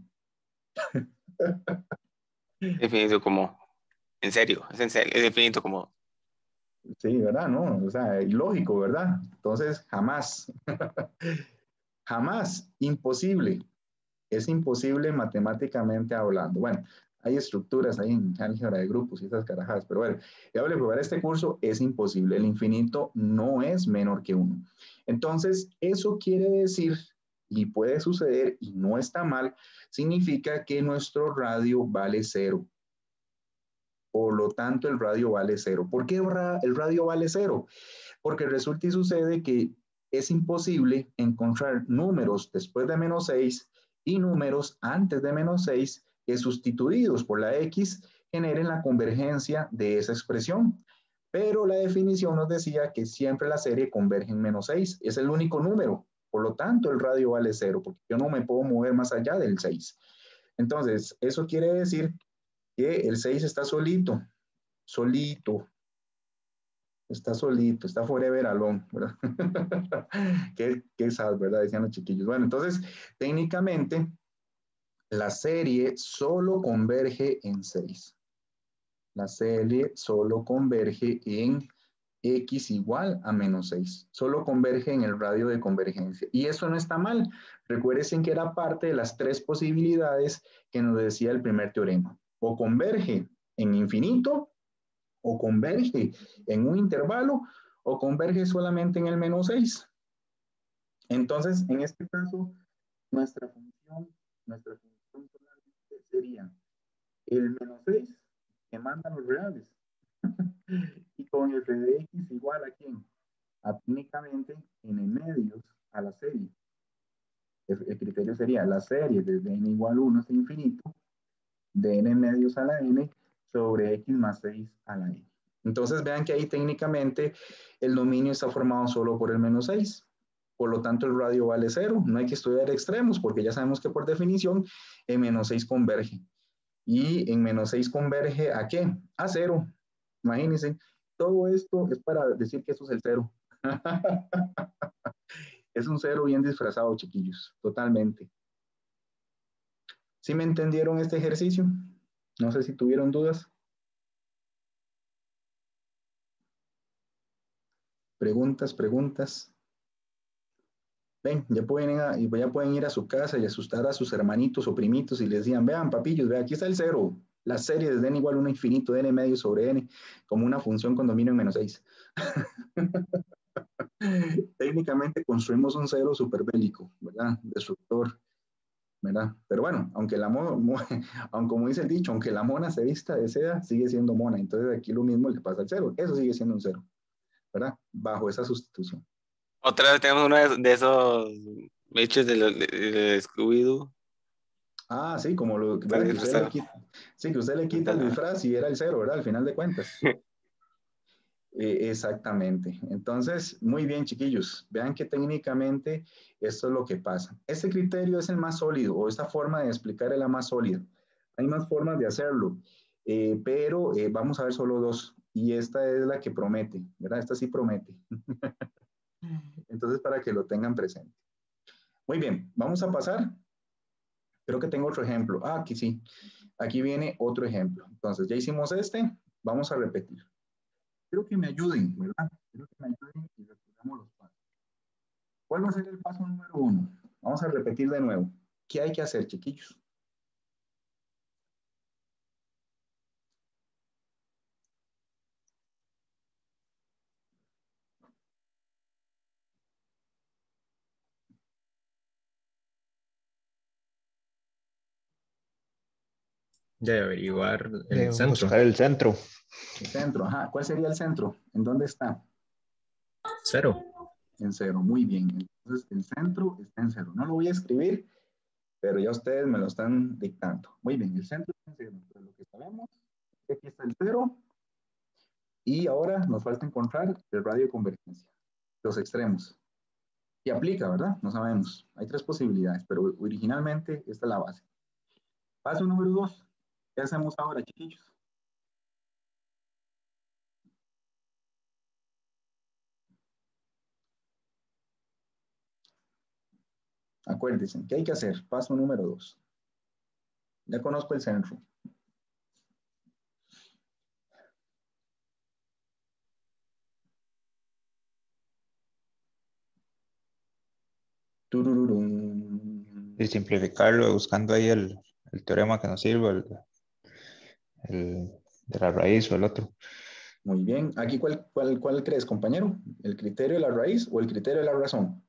Speaker 6: Infinito como, en serio, es infinito como.
Speaker 1: Sí, ¿verdad? No, o sea, ilógico, ¿verdad? Entonces, jamás, jamás, imposible. Es imposible matemáticamente hablando. Bueno, hay estructuras ahí en álgebra de grupos y esas carajadas, pero bueno, ya voy a probar este curso, es imposible. El infinito no es menor que 1. Entonces, eso quiere decir, y puede suceder, y no está mal, significa que nuestro radio vale 0. Por lo tanto, el radio vale 0. ¿Por qué el radio vale 0? Porque resulta y sucede que es imposible encontrar números después de menos 6 y números antes de menos 6 que sustituidos por la x generen la convergencia de esa expresión. Pero la definición nos decía que siempre la serie converge en menos 6. Es el único número. Por lo tanto, el radio vale 0, porque yo no me puedo mover más allá del 6. Entonces, eso quiere decir que el 6 está solito, está solito, está forever alone, ¿verdad? qué sad, ¿verdad? Decían los chiquillos. Bueno, entonces, técnicamente, la serie solo converge en 6. La serie solo converge en x igual a menos 6. Solo converge en el radio de convergencia. Y eso no está mal. Recuerden que era parte de las 3 posibilidades que nos decía el primer teorema. O converge en infinito, o converge en un intervalo, o converge solamente en el menos 6. Entonces, en este caso, nuestra función solamente sería el menos 6 que mandan los reales. Y con el de x igual a quién? A técnicamente n medios a la serie. El criterio sería la serie desde n igual 1 hasta infinito, de n medios a la n sobre x más 6 a la n. Entonces vean que ahí técnicamente el dominio está formado solo por el menos 6. Por lo tanto el radio vale 0. No hay que estudiar extremos porque ya sabemos que por definición en menos 6 converge. Y en menos 6 converge ¿a qué? A 0. Imagínense, todo esto es para decir que eso es el 0. Es un 0 bien disfrazado, chiquillos, totalmente. ¿Sí me entendieron este ejercicio? No sé si tuvieron dudas. Preguntas. Ven, ya pueden ir a su casa y asustar a sus hermanitos o primitos y les decían, vean, papillos, vean, aquí está el 0. La serie de n igual a 1 infinito de n medio sobre n como una función con dominio en menos 6. técnicamente construimos un cero superbélico, ¿verdad? Destructor, ¿verdad? Pero bueno, aunque aunque como dice el dicho, aunque la mona se vista de seda, sigue siendo mona. Entonces aquí lo mismo le pasa al cero. Eso sigue siendo un cero, ¿verdad? Bajo esa sustitución.
Speaker 6: Otra vez tenemos uno de esos bichos de Scooby-Doo.
Speaker 1: Ah, sí, como lo
Speaker 6: Está
Speaker 1: que usted le
Speaker 6: disfrazado.
Speaker 1: quita, sí, que usted le quita el disfraz y era el cero, ¿verdad? Al final de cuentas. Exactamente. Entonces, muy bien, chiquillos. Vean que técnicamente esto es lo que pasa. Este criterio es el más sólido, o esta forma de explicar es la más sólida. Hay más formas de hacerlo, pero vamos a ver solo dos. Y esta es la que promete, ¿verdad? Esta sí promete. Entonces, para que lo tengan presente. Muy bien, vamos a pasar. Creo que tengo otro ejemplo. Ah, aquí sí. Aquí viene otro ejemplo. Entonces, ya hicimos este. Vamos a repetir. Quiero que me ayuden, ¿verdad? Quiero que me ayuden y recordemos los pasos. ¿Cuál va a ser el paso número 1? Vamos a repetir de nuevo. ¿Qué hay que hacer, chiquillos?
Speaker 4: De averiguar
Speaker 5: De
Speaker 4: el centro.
Speaker 5: buscar el centro.
Speaker 1: El centro, ajá. ¿Cuál sería el centro? ¿En dónde está?
Speaker 4: 0.
Speaker 1: En 0, muy bien. Entonces, el centro está en 0. No lo voy a escribir, pero ya ustedes me lo están dictando. Muy bien, el centro está en 0. Entonces, lo que sabemos es que aquí está el 0. Y ahora nos falta encontrar el radio de convergencia, los extremos. Y aplica, ¿verdad? No sabemos. Hay 3 posibilidades, pero originalmente esta es la base. Paso número 2. ¿Qué hacemos ahora, chiquillos? Acuérdense, ¿qué hay que hacer? Paso número 2. Ya conozco el centro. Turururum.
Speaker 5: Y simplificarlo buscando ahí el teorema que nos sirva, de la raíz o el otro.
Speaker 1: Muy bien. ¿Aquí cuál crees, compañero? ¿El criterio de la raíz o el criterio de la razón?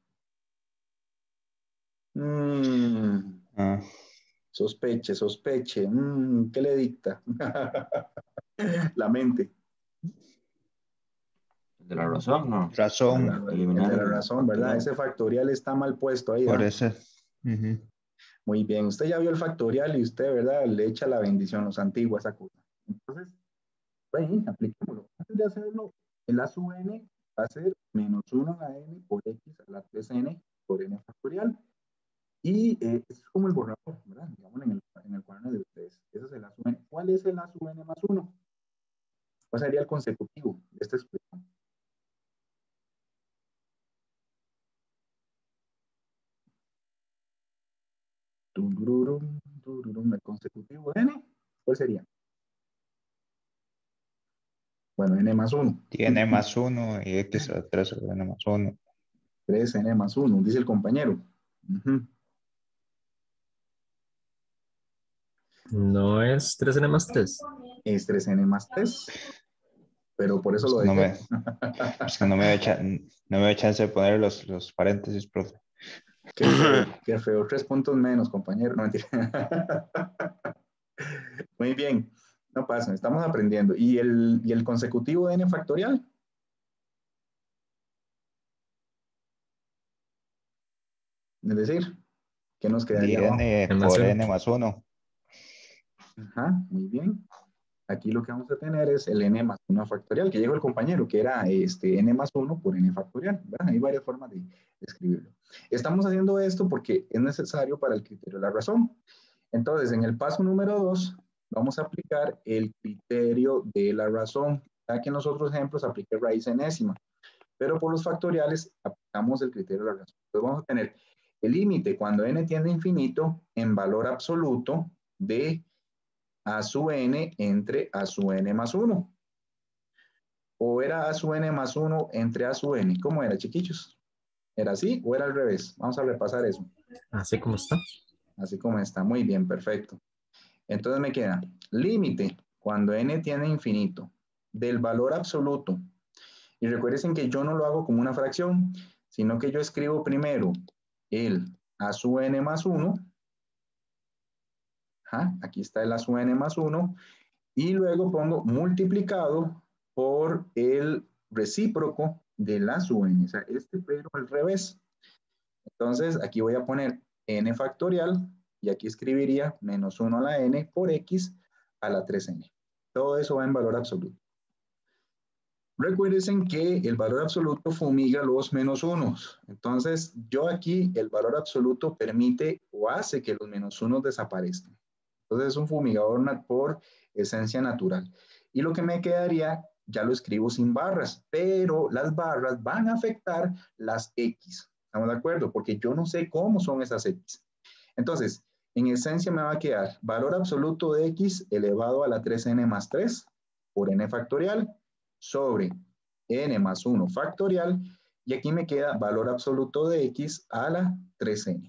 Speaker 5: Ah,
Speaker 1: Sospeche, sospeche. ¿Qué le dicta? La mente.
Speaker 7: De la razón, ¿no?
Speaker 5: razón,
Speaker 1: El
Speaker 7: Eliminar
Speaker 1: de la
Speaker 7: el
Speaker 1: razón, ¿verdad?
Speaker 7: factorial.
Speaker 1: Ese factorial está mal puesto ahí,
Speaker 5: por
Speaker 1: ¿verdad?
Speaker 5: eso. Ujú.
Speaker 1: Muy bien. Usted ya vio el factorial y usted, ¿verdad? Le echa la bendición, los antiguos, esa cosa. Entonces, ahí, apliquémoslo. Antes de hacerlo, el a sub n va a ser menos 1 a n por x a la 3n por n factorial. Y es como el borrador, ¿verdad? Digamos en el cuaderno de ustedes. Ese es el a sub n. ¿Cuál es el a sub n más 1? ¿Cuál sería el consecutivo de esta expresión? Tururum, tururum, el consecutivo de n, ¿cuál sería? Bueno, n más 1.
Speaker 5: Tiene más 1 y x a la 3 sobre n más 1.
Speaker 1: 3n más 1, dice el compañero.
Speaker 4: No es 3n más 3.
Speaker 1: Es 3n más 3. Pero por eso
Speaker 5: Es
Speaker 1: lo
Speaker 5: que no
Speaker 1: dejé.
Speaker 5: es que no me da chance de poner los paréntesis, profe.
Speaker 1: Qué feo, qué feo. 3 puntos menos, compañero. No, mentira. Muy bien. No pasa, estamos aprendiendo. ¿Y el consecutivo de n factorial? Es decir, ¿qué nos quedaría
Speaker 5: Y
Speaker 1: abajo?
Speaker 5: n
Speaker 4: N más
Speaker 5: por
Speaker 4: 1.
Speaker 5: n más 1.
Speaker 1: Ajá, muy bien. Aquí lo que vamos a tener es el n más 1 factorial, que llegó el compañero, que era n más 1 por n factorial. ¿Verdad? Hay varias formas de escribirlo. Estamos haciendo esto porque es necesario para el criterio de la razón. Entonces, en el paso número 2, vamos a aplicar el criterio de la razón. Ya que en los otros ejemplos apliqué raíz enésima, pero por los factoriales aplicamos el criterio de la razón. Entonces, vamos a tener el límite cuando n tiende a infinito en valor absoluto de a sub n entre a sub n más 1. ¿O era a sub n más 1 entre a sub n? ¿Cómo era, chiquillos? ¿Era así o era al revés? Vamos a repasar eso.
Speaker 4: Así como está.
Speaker 1: Así como está. Muy bien, perfecto. Entonces me queda límite cuando n tiende a infinito del valor absoluto. Y recuerden que yo no lo hago como una fracción, sino que yo escribo primero el a sub n más 1. Aquí está el a sub n más 1. Y luego pongo multiplicado por el recíproco del a sub n. O sea, pero al revés. Entonces, aquí voy a poner n factorial y aquí escribiría menos 1 a la n por x a la 3n. Todo eso va en valor absoluto. Recuerden que el valor absoluto fumiga los menos unos. Entonces, yo aquí el valor absoluto permite o hace que los menos unos desaparezcan. Entonces, es un fumigador por esencia natural. Y lo que me quedaría, ya lo escribo sin barras, pero las barras van a afectar las x. ¿Estamos de acuerdo? Porque yo no sé cómo son esas x. Entonces, en esencia me va a quedar valor absoluto de x elevado a la 3n más 3 por n factorial sobre n más 1 factorial, y aquí me queda valor absoluto de x a la 3n.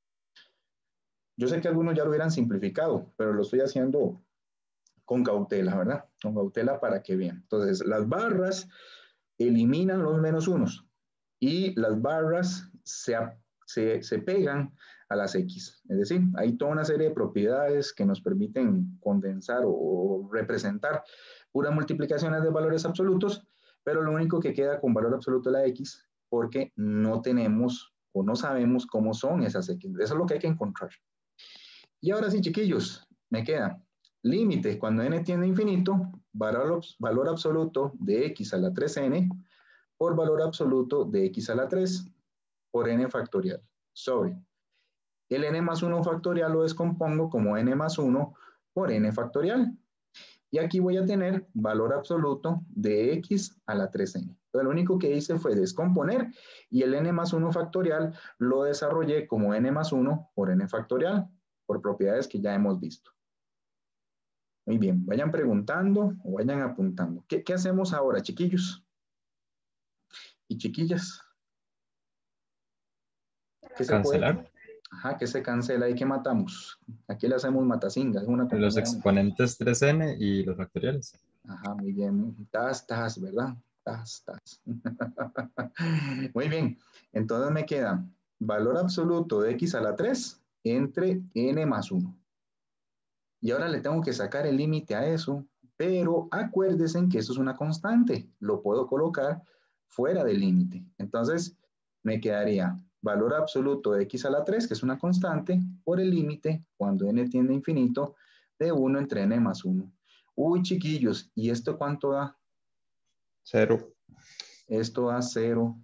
Speaker 1: Yo sé que algunos ya lo hubieran simplificado, pero lo estoy haciendo con cautela, ¿verdad? Con cautela para que vean. Entonces, las barras eliminan los menos unos y las barras se pegan a las X. Es decir, hay toda una serie de propiedades que nos permiten condensar o representar puras multiplicaciones de valores absolutos, pero lo único que queda con valor absoluto es la X, porque no tenemos o no sabemos cómo son esas X. Eso es lo que hay que encontrar. Y ahora sí, chiquillos, me queda límite cuando n tiende a infinito, valor absoluto de x a la 3n por valor absoluto de x a la 3 por n factorial sobre el n más 1 factorial lo descompongo como n más 1 por n factorial. Y aquí voy a tener valor absoluto de x a la 3n. Entonces, lo único que hice fue descomponer y el n más 1 factorial lo desarrollé como n más 1 por n factorial, por propiedades que ya hemos visto. Muy bien, vayan preguntando o vayan apuntando. ¿Qué hacemos ahora, chiquillos y chiquillas? ¿Qué se
Speaker 4: Cancelar.
Speaker 1: puede? Ajá, ¿qué se cancela y qué matamos? Aquí le hacemos matacinga. Es una
Speaker 7: Los
Speaker 1: compañía.
Speaker 7: exponentes 3n y los factoriales.
Speaker 1: Ajá, muy bien. Tas, ¿verdad? Tas. Muy bien. Entonces me queda valor absoluto de x a la 3 entre n más 1. Y ahora le tengo que sacar el límite a eso, pero acuérdense que eso es una constante. Lo puedo colocar fuera del límite. Entonces, me quedaría valor absoluto de x a la 3, que es una constante, por el límite, cuando n tiende a infinito, de 1 entre n más 1. Uy, chiquillos, ¿y esto cuánto da?
Speaker 5: 0.
Speaker 1: Esto da 0.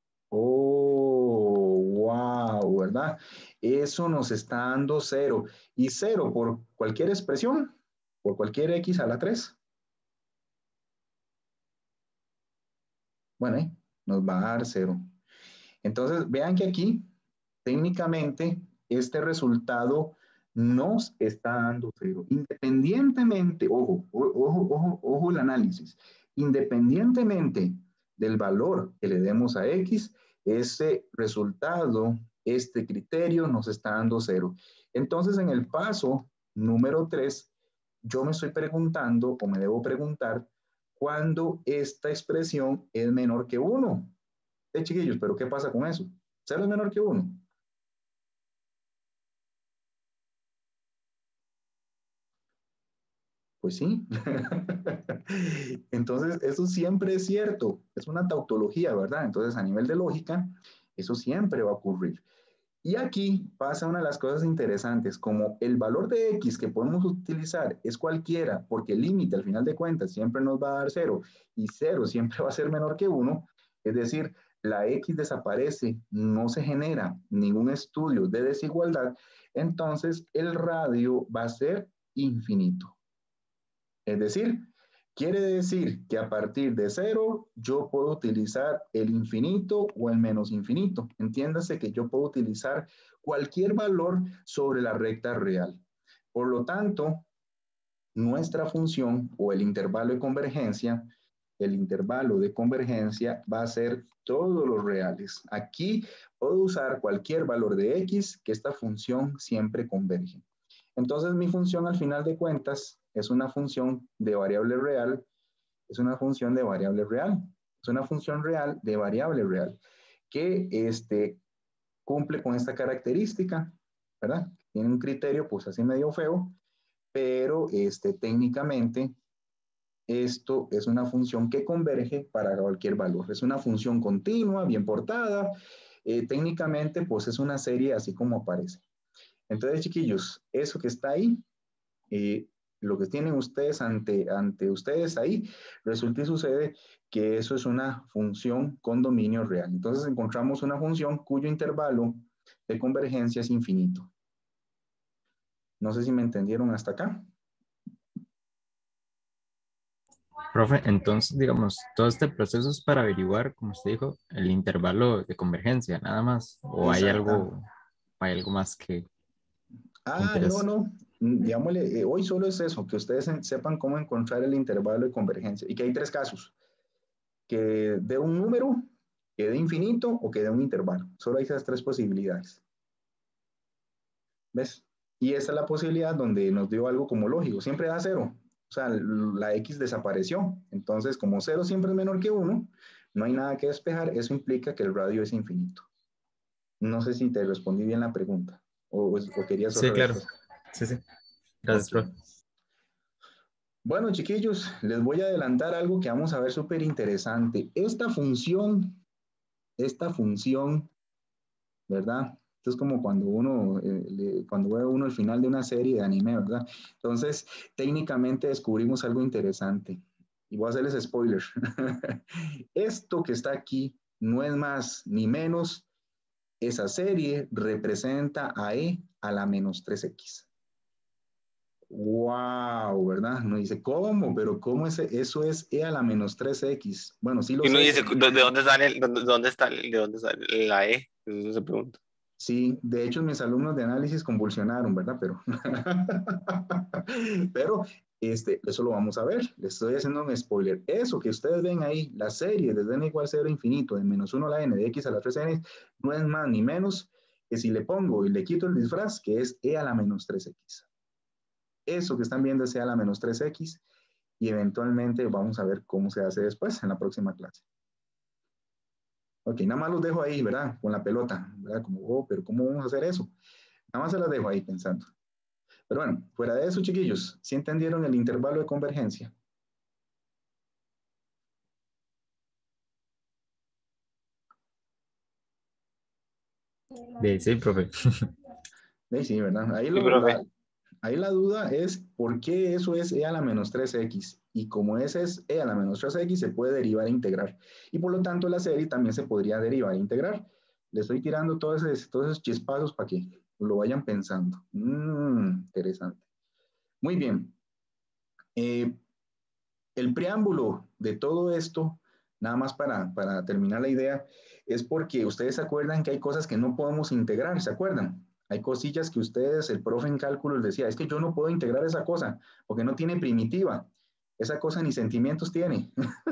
Speaker 1: Oh, wow, ¿verdad? Eso nos está dando 0. Y 0 por cualquier expresión, por cualquier x a la 3. Bueno, nos va a dar 0. Entonces, vean que aquí, técnicamente, este resultado nos está dando 0. Independientemente, ojo el análisis. Independientemente del valor que le demos a x, ese resultado, este criterio nos está dando 0. Entonces, en el paso número 3, yo me estoy preguntando, o me debo preguntar, ¿cuándo esta expresión es menor que 1? Chiquillos, ¿pero qué pasa con eso? ¿0 es menor que 1? Pues sí. Entonces, eso siempre es cierto. Es una tautología, ¿verdad? Entonces, a nivel de lógica, eso siempre va a ocurrir. Y aquí pasa una de las cosas interesantes, como el valor de x que podemos utilizar es cualquiera, porque el límite al final de cuentas siempre nos va a dar 0, y 0 siempre va a ser menor que 1, es decir, la x desaparece, no se genera ningún estudio de desigualdad, entonces el radio va a ser infinito. Es decir, quiere decir que a partir de 0 yo puedo utilizar el infinito o el menos infinito. Entiéndase que yo puedo utilizar cualquier valor sobre la recta real. Por lo tanto, nuestra función o el intervalo de convergencia va a ser todos los reales. Aquí puedo usar cualquier valor de x, que esta función siempre converge. Entonces mi función al final de cuentas es una función de variable real, es una función de variable real, es una función real de variable real. que cumple con esta característica, ¿verdad? Tiene un criterio pues así medio feo, pero técnicamente esto es una función que converge para cualquier valor. Es una función continua, bien portada. Técnicamente pues es una serie así como aparece. Entonces, chiquillos, eso que está ahí, lo que tienen ustedes ante ustedes ahí, resulta y sucede que eso es una función con dominio real. Entonces encontramos una función cuyo intervalo de convergencia es infinito. No sé si me entendieron hasta acá.
Speaker 7: Profe, entonces, digamos, todo este proceso es para averiguar, como usted dijo, el intervalo de convergencia, nada más. ¿O
Speaker 1: Exacto.
Speaker 7: hay algo más que
Speaker 1: No,
Speaker 7: interesa?
Speaker 1: no. Digámosle, hoy solo es eso, que ustedes sepan cómo encontrar el intervalo de convergencia y que hay 3 casos, que de un número, que de infinito o que de un intervalo. Solo hay esas 3 posibilidades. ¿Ves? Y esa es la posibilidad donde nos dio algo como lógico. Siempre da 0. O sea, la X desapareció. Entonces, como 0 siempre es menor que 1, no hay nada que despejar. Eso implica que el radio es infinito. No sé si te respondí bien la pregunta o querías
Speaker 7: Sí,
Speaker 1: otra
Speaker 7: claro.
Speaker 1: respuesta.
Speaker 7: Sí, sí. Gracias,
Speaker 1: Ok.
Speaker 7: profe.
Speaker 1: Bueno, chiquillos, les voy a adelantar algo que vamos a ver súper interesante. Esta función, ¿verdad? Esto es como cuando cuando ve uno el final de una serie de anime, ¿verdad? Entonces, técnicamente descubrimos algo interesante. Y voy a hacerles spoiler. Esto que está aquí no es más ni menos. Esa serie representa a E a la menos 3X. Wow, ¿verdad? No dice, ¿cómo? Pero ¿cómo eso es E a la menos 3X? Bueno, sí lo
Speaker 6: Y uno
Speaker 1: sé.
Speaker 6: dice, ¿de dónde sale, de dónde sale la E? Eso se pregunta.
Speaker 1: Sí, de hecho mis alumnos de análisis convulsionaron, ¿verdad? Pero eso lo vamos a ver. Les estoy haciendo un spoiler. Eso que ustedes ven ahí, la serie desde n igual 0 infinito, de menos 1 a la n, de x a la 3n, no es más ni menos que si le pongo y le quito el disfraz, que es e a la menos 3x. Eso que están viendo es e a la menos 3x y eventualmente vamos a ver cómo se hace después en la próxima clase. Ok, nada más los dejo ahí, ¿verdad? Con la pelota, ¿verdad? Como, pero ¿cómo vamos a hacer eso? Nada más se las dejo ahí pensando. Pero bueno, fuera de eso, chiquillos, ¿sí entendieron el intervalo de convergencia?
Speaker 7: Sí, profe.
Speaker 1: Sí, ¿verdad?
Speaker 6: Sí, profe.
Speaker 1: Ahí la duda es por qué eso es e a la menos 3x. Y como ese es e a la menos 3x, se puede derivar e integrar. Y por lo tanto, la serie también se podría derivar e integrar. Le estoy tirando todos esos chispazos para que lo vayan pensando. Interesante. Muy bien. El preámbulo de todo esto, nada más para terminar la idea, es porque ustedes se acuerdan que hay cosas que no podemos integrar, ¿se acuerdan? Hay cosillas que ustedes, el profe en cálculos decía, es que yo no puedo integrar esa cosa, porque no tiene primitiva. Esa cosa ni sentimientos tiene.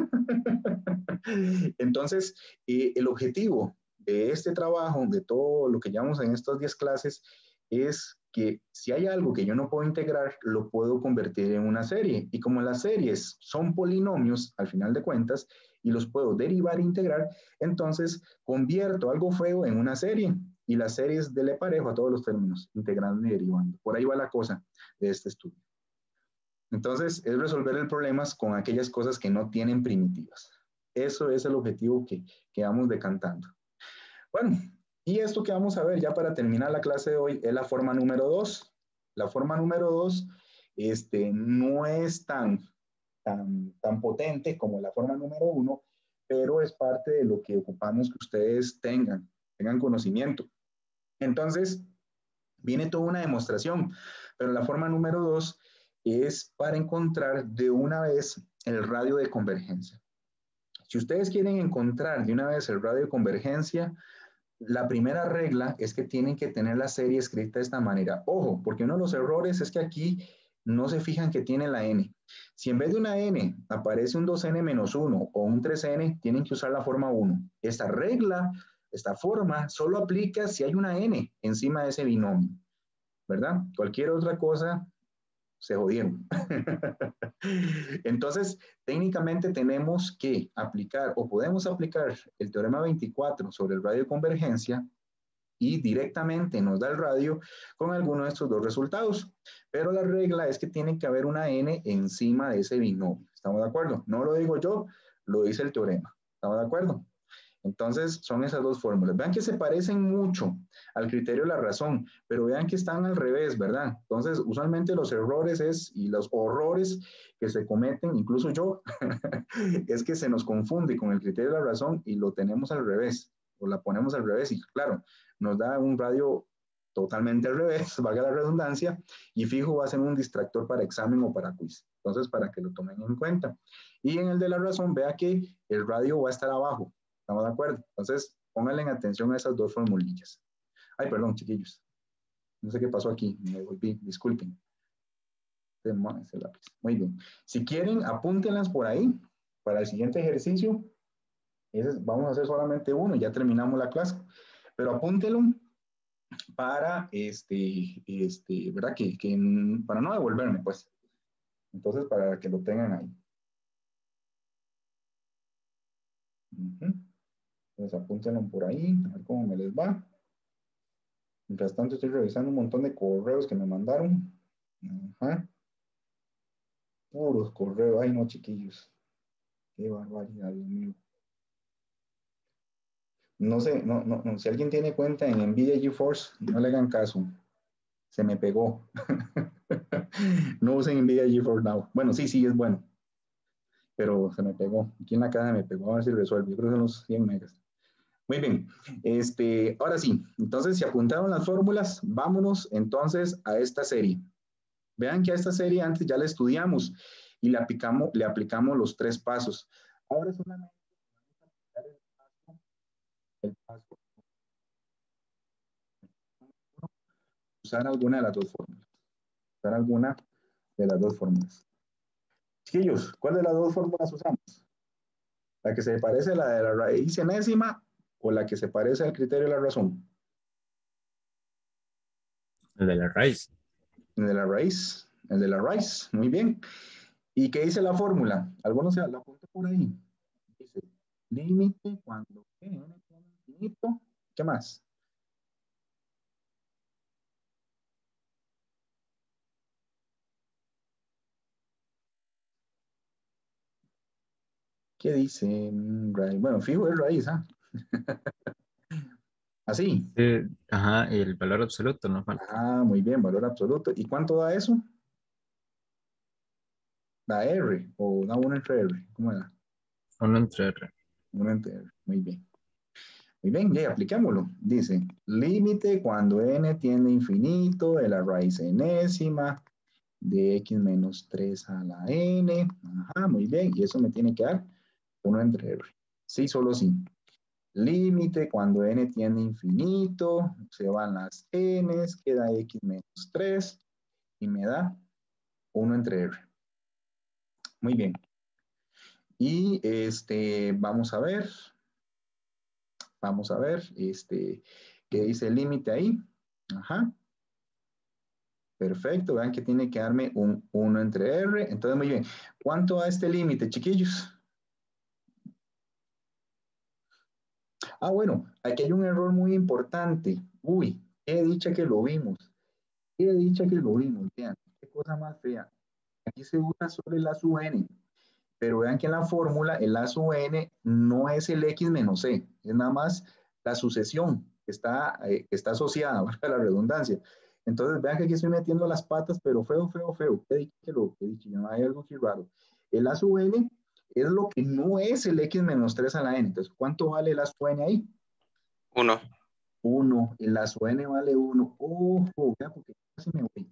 Speaker 1: Entonces, el objetivo de este trabajo, de todo lo que llevamos en estas 10 clases, es que si hay algo que yo no puedo integrar, lo puedo convertir en una serie. Y como las series son polinomios, al final de cuentas, y los puedo derivar e integrar, entonces convierto algo feo en una serie. Y las series le parejo a todos los términos, integrando y derivando. Por ahí va la cosa de este estudio. Entonces, es resolver el problema con aquellas cosas que no tienen primitivas. Eso es el objetivo que vamos decantando. Bueno, y esto que vamos a ver ya para terminar la clase de hoy es la forma número 2. La forma número 2 no es tan potente como la forma número 1, pero es parte de lo que ocupamos que ustedes tengan conocimiento. Entonces, viene toda una demostración, pero la forma número 2 es para encontrar de una vez el radio de convergencia. Si ustedes quieren encontrar de una vez el radio de convergencia, la primera regla es que tienen que tener la serie escrita de esta manera. Ojo, porque uno de los errores es que aquí no se fijan que tiene la n. Si en vez de una n aparece un 2n menos 1 o un 3n, tienen que usar la forma 1. Esta regla, esta forma, solo aplica si hay una n encima de ese binomio, ¿verdad? Cualquier otra cosa se jodieron. Entonces, técnicamente tenemos que aplicar o podemos aplicar el teorema 24 sobre el radio de convergencia y directamente nos da el radio con alguno de estos dos resultados. Pero la regla es que tiene que haber una n encima de ese binomio. ¿Estamos de acuerdo? No lo digo yo, lo dice el teorema. ¿Estamos de acuerdo? Entonces, son esas dos fórmulas. Vean que se parecen mucho al criterio de la razón, pero vean que están al revés, ¿verdad? Entonces, usualmente los errores y los horrores que se cometen, incluso yo, es que se nos confunde con el criterio de la razón y lo tenemos al revés, o la ponemos al revés y claro, nos da un radio totalmente al revés, valga la redundancia, y fijo va a ser un distractor para examen o para quiz. Entonces, para que lo tomen en cuenta. Y en el de la razón, vea que el radio va a estar abajo. ¿Estamos de acuerdo? Entonces, pónganle en atención a esas dos formulillas. Ay, perdón, chiquillos. No sé qué pasó aquí. Me volví. Disculpen. Ese lápiz. Muy bien. Si quieren, apúntenlas por ahí para el siguiente ejercicio. Vamos a hacer solamente uno. Ya terminamos la clase. Pero apúntenlo para, ¿verdad? Para no devolverme, pues. Entonces, para que lo tengan ahí. Entonces apúntenlo por ahí, a ver cómo me les va. Mientras tanto estoy revisando un montón de correos que me mandaron. Ajá. Todos los correos. Ay, no, chiquillos. Qué barbaridad, Dios mío. No sé, no. Si alguien tiene cuenta en NVIDIA GeForce, no le hagan caso. Se me pegó. No usen NVIDIA GeForce Now. Bueno, sí, es bueno. Pero se me pegó. Aquí en la caja me pegó. A ver si resuelve. Yo creo que son los 100 megas. Muy bien, ahora sí, entonces si apuntaron las fórmulas, vámonos entonces a esta serie. Vean que a esta serie antes ya la estudiamos y le aplicamos los 3 pasos. Ahora solamente vamos a aplicar el paso. Usar alguna de las dos fórmulas. Usar alguna de las dos fórmulas. Chiquillos, ¿cuál de las dos fórmulas usamos? ¿La que se parece a la de la raíz enésima o la que se parece al criterio de la razón?
Speaker 7: El de la raíz.
Speaker 1: El de la raíz. El de la raíz. Muy bien. ¿Y qué dice la fórmula? Algunos se la apuntan por ahí. Dice, límite cuando n tiene infinito. ¿Qué más? ¿Qué dice? Bueno, fijo es raíz, ¿ah? Así.
Speaker 7: Ajá, y el valor absoluto no falta.
Speaker 1: Ah, muy bien, valor absoluto. ¿Y cuánto da eso? Da R, o da 1 entre R. ¿Cómo da?
Speaker 7: 1 entre R.
Speaker 1: 1 entre R. Muy bien. Muy bien, ya apliquémoslo. Dice, límite cuando n tiende a infinito de la raíz enésima de x menos 3 a la n. Ajá, muy bien. Y eso me tiene que dar 1 entre R. Sí, solo sí. Límite cuando n tiende a infinito, se van las n's, queda x menos 3 y me da 1 entre R. Muy bien. Y vamos a ver, ¿qué dice el límite ahí? Ajá. Perfecto, vean que tiene que darme un 1 entre R. Entonces, muy bien. ¿Cuánto da este límite, chiquillos? Ah, bueno, aquí hay un error muy importante. Uy, qué dicha que lo vimos. Qué dicha que lo vimos. Vean, qué cosa más fea. Aquí se usa solo el A sub n. Pero vean que en la fórmula el A sub n no es el x menos c. Es nada más la sucesión que está asociada, a la redundancia. Entonces vean que aquí estoy metiendo las patas, pero feo. Qué dicha que no hay algo aquí raro. El A sub n es lo que no es el x menos 3 a la n. Entonces, ¿cuánto vale el A sub n ahí?
Speaker 6: 1.
Speaker 1: 1. El A sub n vale 1. Ojo, vea, porque casi me voy.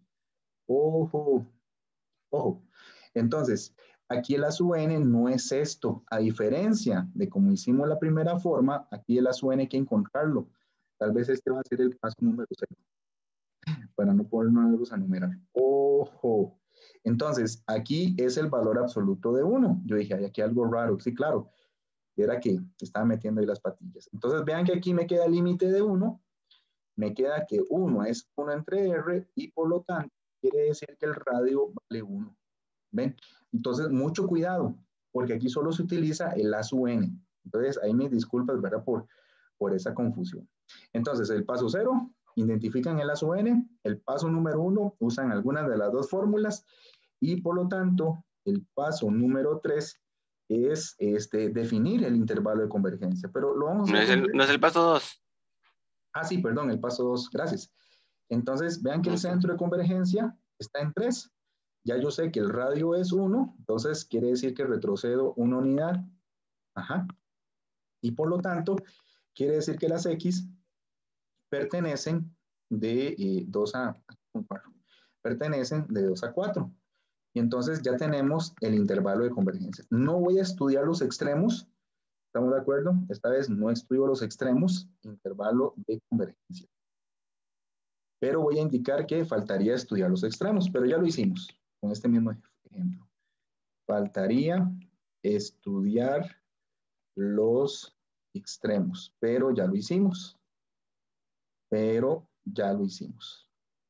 Speaker 1: Ojo. Entonces, aquí el A sub n no es esto. A diferencia de como hicimos la primera forma, aquí el A sub n hay que encontrarlo. Tal vez este va a ser el paso número 0. Para no ponernos a numerar. Ojo. Entonces, aquí es el valor absoluto de 1. Yo dije, hay aquí algo raro. Sí, claro. Era que estaba metiendo ahí las patillas. Entonces, vean que aquí me queda el límite de 1. Me queda que 1 es 1 entre R y por lo tanto quiere decir que el radio vale 1. ¿Ven? Entonces, mucho cuidado, porque aquí solo se utiliza el A sub n. Entonces, ahí mis disculpas, ¿verdad? Por esa confusión. Entonces, el paso 0, identifican el A sub n. El paso número 1, usan algunas de las dos fórmulas. Y por lo tanto, el paso número 3 es definir el intervalo de convergencia. Pero lo vamos a hacer.
Speaker 6: No es el paso 2.
Speaker 1: Ah, sí, perdón, el paso 2. Gracias. Entonces, vean que el centro de convergencia está en 3. Ya yo sé que el radio es 1, entonces quiere decir que retrocedo una unidad. Ajá. Y por lo tanto, quiere decir que las X pertenecen de 2 a 4. Pertenecen de 2 a 4. Y entonces ya tenemos el intervalo de convergencia. No voy a estudiar los extremos. ¿Estamos de acuerdo? Esta vez no estudio los extremos, intervalo de convergencia. Pero voy a indicar que faltaría estudiar los extremos, pero ya lo hicimos con este mismo ejemplo. Faltaría estudiar los extremos, pero ya lo hicimos. Pero ya lo hicimos.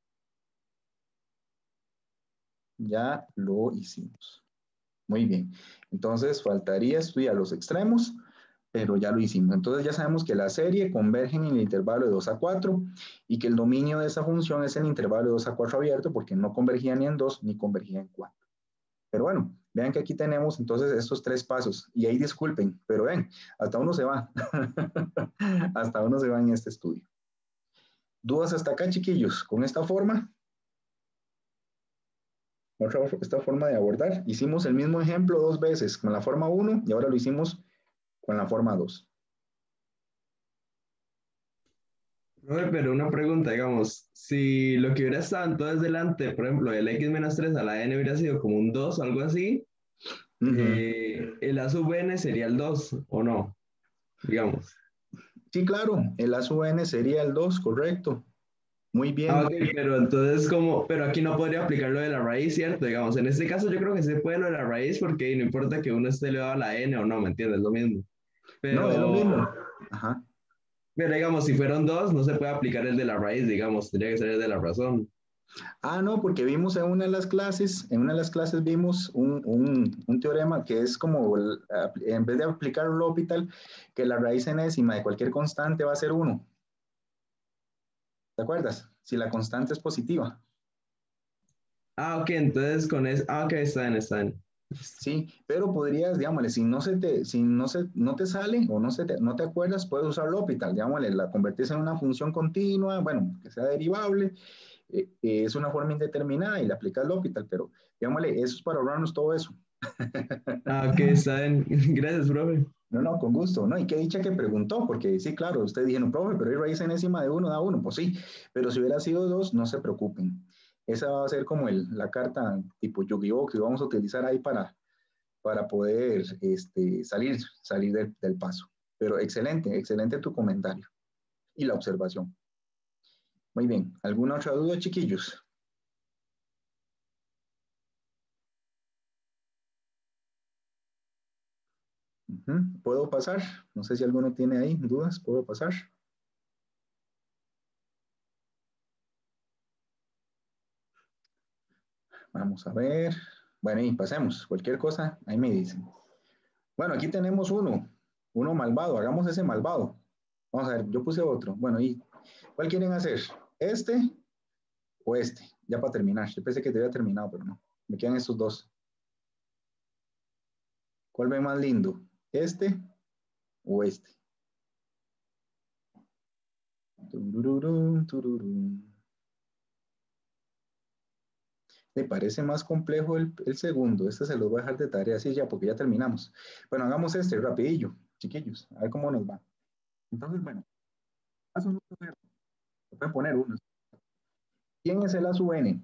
Speaker 1: Ya lo hicimos. Muy bien. Entonces, faltaría estudiar los extremos, pero ya lo hicimos. Entonces, ya sabemos que la serie converge en el intervalo de 2 a 4 y que el dominio de esa función es el intervalo de 2 a 4 abierto porque no convergía ni en 2 ni convergía en 4. Pero bueno, vean que aquí tenemos entonces estos 3 pasos. Y ahí disculpen, pero ven, hasta uno se va. Hasta uno se va en este estudio. ¿Dudas hasta acá, chiquillos? Con esta forma. Esta forma de abordar. Hicimos el mismo ejemplo 2 veces con la forma 1 y ahora lo hicimos con la forma 2.
Speaker 8: Pero una pregunta, digamos, si lo que hubiera estado entonces delante, por ejemplo, el x-3 a la n hubiera sido como un 2 o algo así, el a sub n sería el 2 o no, digamos.
Speaker 1: Sí, claro, el a sub n sería el 2, correcto. Muy bien.
Speaker 8: Ah, ok, pero entonces pero aquí no podría aplicar lo de la raíz, ¿cierto? Digamos, en este caso yo creo que se puede lo de la raíz porque no importa que uno esté elevado a la n o no, ¿me entiendes? Es lo mismo.
Speaker 1: No, es lo
Speaker 8: Pero,
Speaker 1: mismo. Ajá.
Speaker 8: pero digamos, si fueron 2, no se puede aplicar el de la raíz, digamos, tendría que ser el de la razón.
Speaker 1: Ah, no, porque vimos en una de las clases, vimos un teorema que es como, en vez de aplicar el L'Hopital, que la raíz enésima de cualquier constante va a ser 1. ¿Te acuerdas? Si la constante es positiva.
Speaker 8: Ah, ok, entonces con eso, ok, está bien.
Speaker 1: Sí, pero podrías, digámosle, si no te sale o no te acuerdas, puedes usar L'Hopital, digámosle, la convertirse en una función continua, bueno, que sea derivable, es una forma indeterminada y le aplicas L'Hopital, pero digámosle, eso es para ahorrarnos todo eso.
Speaker 8: Ah, ok, está bien. Gracias, profe.
Speaker 1: No, con gusto, ¿no? Y qué dicha que preguntó, porque sí, claro, usted dijeron, profe, pero hay raíz enésima de 1 da 1, pues sí, pero si hubiera sido 2, no se preocupen. Esa va a ser como la carta tipo Yu-Gi-Oh que vamos a utilizar ahí para poder salir del paso. Pero excelente tu comentario y la observación. Muy bien, ¿alguna otra duda, chiquillos? ¿Puedo pasar? No sé si alguno tiene ahí dudas, ¿puedo pasar? Vamos a ver. Bueno, y pasemos. Cualquier cosa, ahí me dicen. Bueno, aquí tenemos uno malvado. Hagamos ese malvado. Vamos a ver, yo puse otro. Bueno, ¿y cuál quieren hacer? ¿Este o este? Ya para terminar. Yo pensé que te había terminado, pero no. Me quedan estos dos. ¿Cuál ve más lindo? ¿Este o este? Tururum, tururum. Me parece más complejo el segundo. Este se lo voy a dejar de tarea así ya, porque ya terminamos. Bueno, hagamos este rapidillo, chiquillos. A ver cómo nos va. Entonces, bueno, paso número 0. Voy a poner uno. ¿Quién es el A sub n?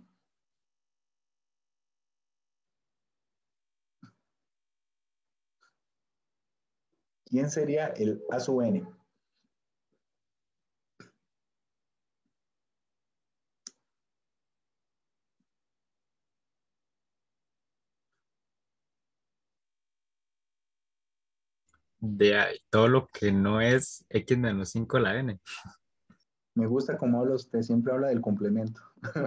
Speaker 1: ¿Quién sería el A sub n?
Speaker 7: De ahí, todo lo que no es x-5 a la n.
Speaker 1: Me gusta cómo habla usted, siempre habla del complemento.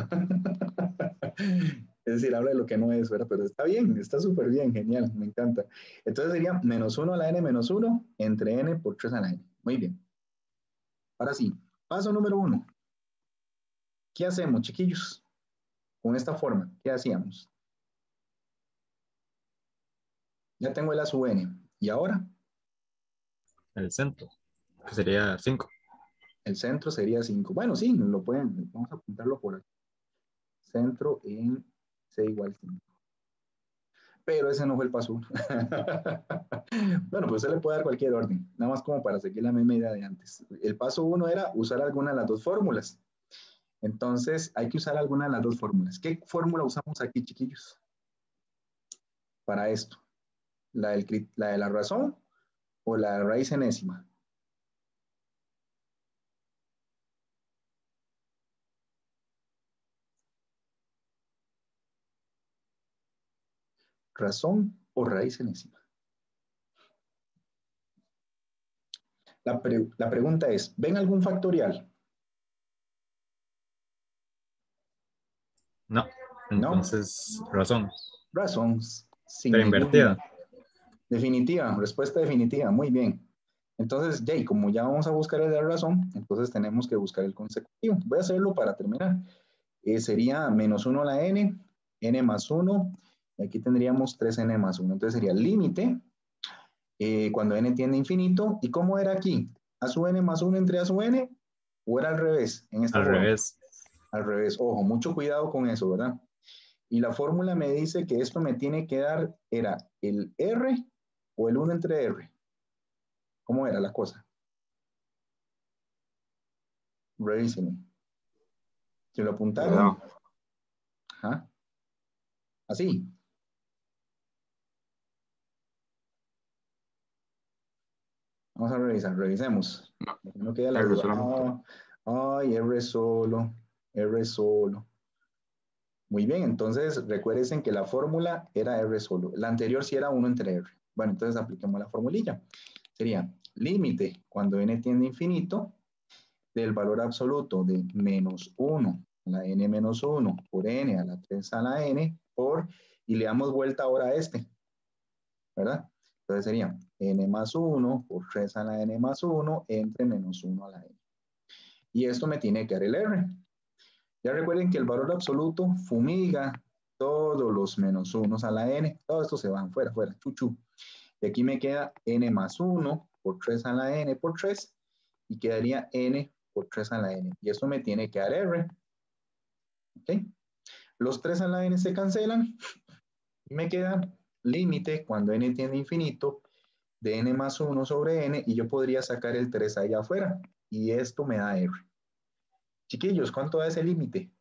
Speaker 1: Es decir, habla de lo que no es, ¿verdad? Pero está bien, está súper bien, genial, me encanta. Entonces sería -1 a la n menos 1 entre n por 3 a la n. Muy bien. Ahora sí, paso número 1. ¿Qué hacemos, chiquillos? Con esta forma, ¿qué hacíamos? Ya tengo el a sub n. ¿Y ahora?
Speaker 7: El centro, que sería 5.
Speaker 1: El centro sería 5. Bueno, sí, lo pueden, vamos a apuntarlo por aquí. Centro en c igual 5. Pero ese no fue el paso 1. Bueno, pues se le puede dar cualquier orden, nada más como para seguir la misma idea de antes. El paso 1 era usar alguna de las dos fórmulas. Entonces, hay que usar alguna de las dos fórmulas. ¿Qué fórmula usamos aquí, chiquillos? Para esto. ¿La de la razón o la de raíz enésima? ¿Razón o raíz enésima? La pregunta es, ¿ven algún factorial?
Speaker 7: No, entonces, razón.
Speaker 1: Razón, sin
Speaker 7: Pero
Speaker 1: ninguna
Speaker 7: invertida.
Speaker 1: duda. Definitiva, respuesta definitiva, muy bien. Entonces, Jay, como ya vamos a buscar el de la razón, entonces tenemos que buscar el consecutivo. Voy a hacerlo para terminar. Sería -1 a la n, n más 1, y aquí tendríamos 3n más 1. Entonces sería el límite cuando n tiende a infinito. ¿Y cómo era aquí? ¿A sub n más 1 entre a sub n? ¿O era al revés? En esta
Speaker 7: Al
Speaker 1: forma.
Speaker 7: revés.
Speaker 1: Al revés. Ojo, mucho cuidado con eso, ¿verdad? Y la fórmula me dice que esto me tiene que dar, ¿era el r o el 1 entre r? ¿Cómo era la cosa? Revísenme. ¿Se lo apuntaron? Ajá. Así. Vamos a revisar, revisemos. No queda la
Speaker 6: R
Speaker 1: duda.
Speaker 6: solamente.
Speaker 1: Ay, R solo, R solo. Muy bien, entonces recuerden que la fórmula era R solo. La anterior sí era 1 entre R. Bueno, entonces apliquemos la formulilla. Sería límite cuando n tiende a infinito del valor absoluto de -1 a la n menos 1 por n a la 3 a la n por, y le damos vuelta ahora a este, ¿verdad? Entonces sería n más 1 por 3 a la n más 1 entre -1 a la n. Y esto me tiene que dar el R. Ya recuerden que el valor absoluto fumiga todos los -1 a la n. Todo esto se van fuera, fuera, chuchu. Y aquí me queda n más 1 por 3 a la n por 3 y quedaría n por 3 a la n. Y esto me tiene que dar R. ¿Ok? Los 3 a la n se cancelan y me queda límite cuando n tiende a infinito de n más 1 sobre n y yo podría sacar el 3 allá afuera y esto me da R. Chiquillos, ¿cuánto da ese límite?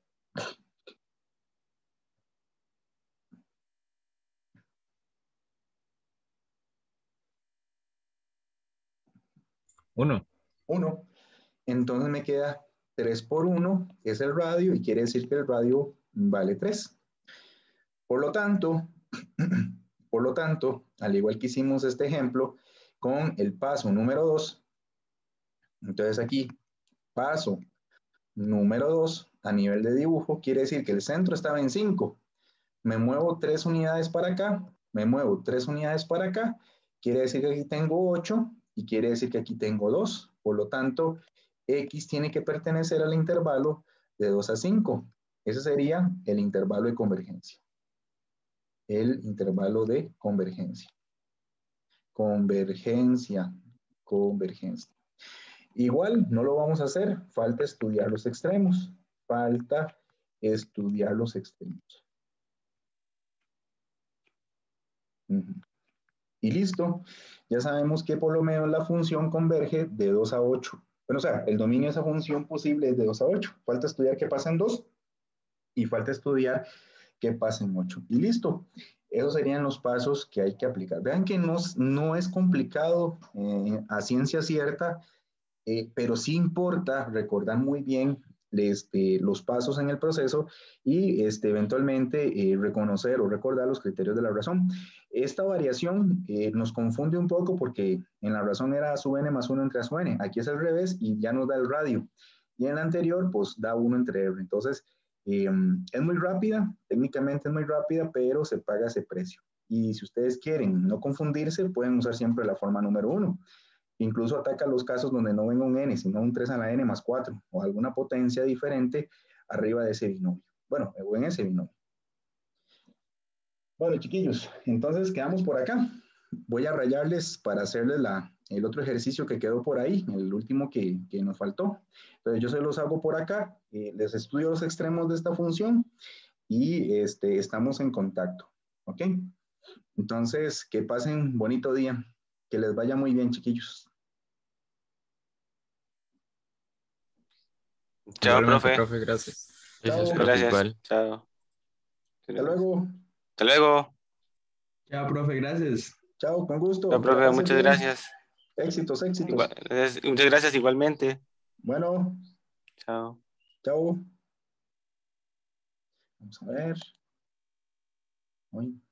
Speaker 7: Uno.
Speaker 1: 1. Entonces me queda 3 por 1, es el radio, y quiere decir que el radio vale 3. Por lo tanto, al igual que hicimos este ejemplo con el paso número 2, entonces aquí, paso número 2, a nivel de dibujo, quiere decir que el centro estaba en 5. Me muevo 3 unidades para acá, me muevo 3 unidades para acá, quiere decir que aquí tengo 8 y quiere decir que aquí tengo 2. Por lo tanto, X tiene que pertenecer al intervalo de 2 a 5. Ese sería el intervalo de convergencia. El intervalo de convergencia. Convergencia. Igual no lo vamos a hacer, falta estudiar los extremos. Falta estudiar los extremos. Y listo, ya sabemos que por lo menos la función converge de 2 a 8. Bueno, o sea, el dominio de esa función posible es de 2 a 8. Falta estudiar qué pasa en 2 y falta estudiar qué pasa en 8. Y listo, esos serían los pasos que hay que aplicar. Vean que no es complicado a ciencia cierta, pero sí importa recordar muy bien los pasos en el proceso y eventualmente reconocer o recordar los criterios de la razón. Esta variación nos confunde un poco porque en la razón era a sub n más 1 entre a sub n. Aquí es al revés y ya nos da el radio. y en la anterior, pues da 1 entre R. Entonces, es muy rápida, técnicamente es muy rápida, pero se paga ese precio. Y si ustedes quieren no confundirse, pueden usar siempre la forma número 1. Incluso ataca los casos donde no venga un n, sino un 3 a la n más 4, o alguna potencia diferente arriba de ese binomio. Bueno, o en ese binomio. Bueno, chiquillos, entonces quedamos por acá. Voy a rayarles para hacerles el otro ejercicio que quedó por ahí, el último que nos faltó. Entonces yo se los hago por acá, les estudio los extremos de esta función y estamos en contacto. ¿Ok? Entonces, que pasen bonito día. Que les vaya muy bien, chiquillos.
Speaker 6: Chao,
Speaker 7: Igualmente,
Speaker 6: profe.
Speaker 7: gracias.
Speaker 4: Gracias,
Speaker 1: Chao.
Speaker 4: profe,
Speaker 6: Gracias.
Speaker 4: igual.
Speaker 6: Chao.
Speaker 1: Hasta luego.
Speaker 6: Hasta luego.
Speaker 8: Ya, profe, gracias.
Speaker 1: Chao, con gusto.
Speaker 6: Chao,
Speaker 1: Que
Speaker 6: profe.
Speaker 1: pasen
Speaker 6: Muchas
Speaker 1: bien.
Speaker 6: gracias.
Speaker 1: Éxitos, éxitos.
Speaker 6: Muchas gracias igualmente.
Speaker 1: Bueno,
Speaker 6: Chao.
Speaker 1: chao. Vamos a ver. Uy.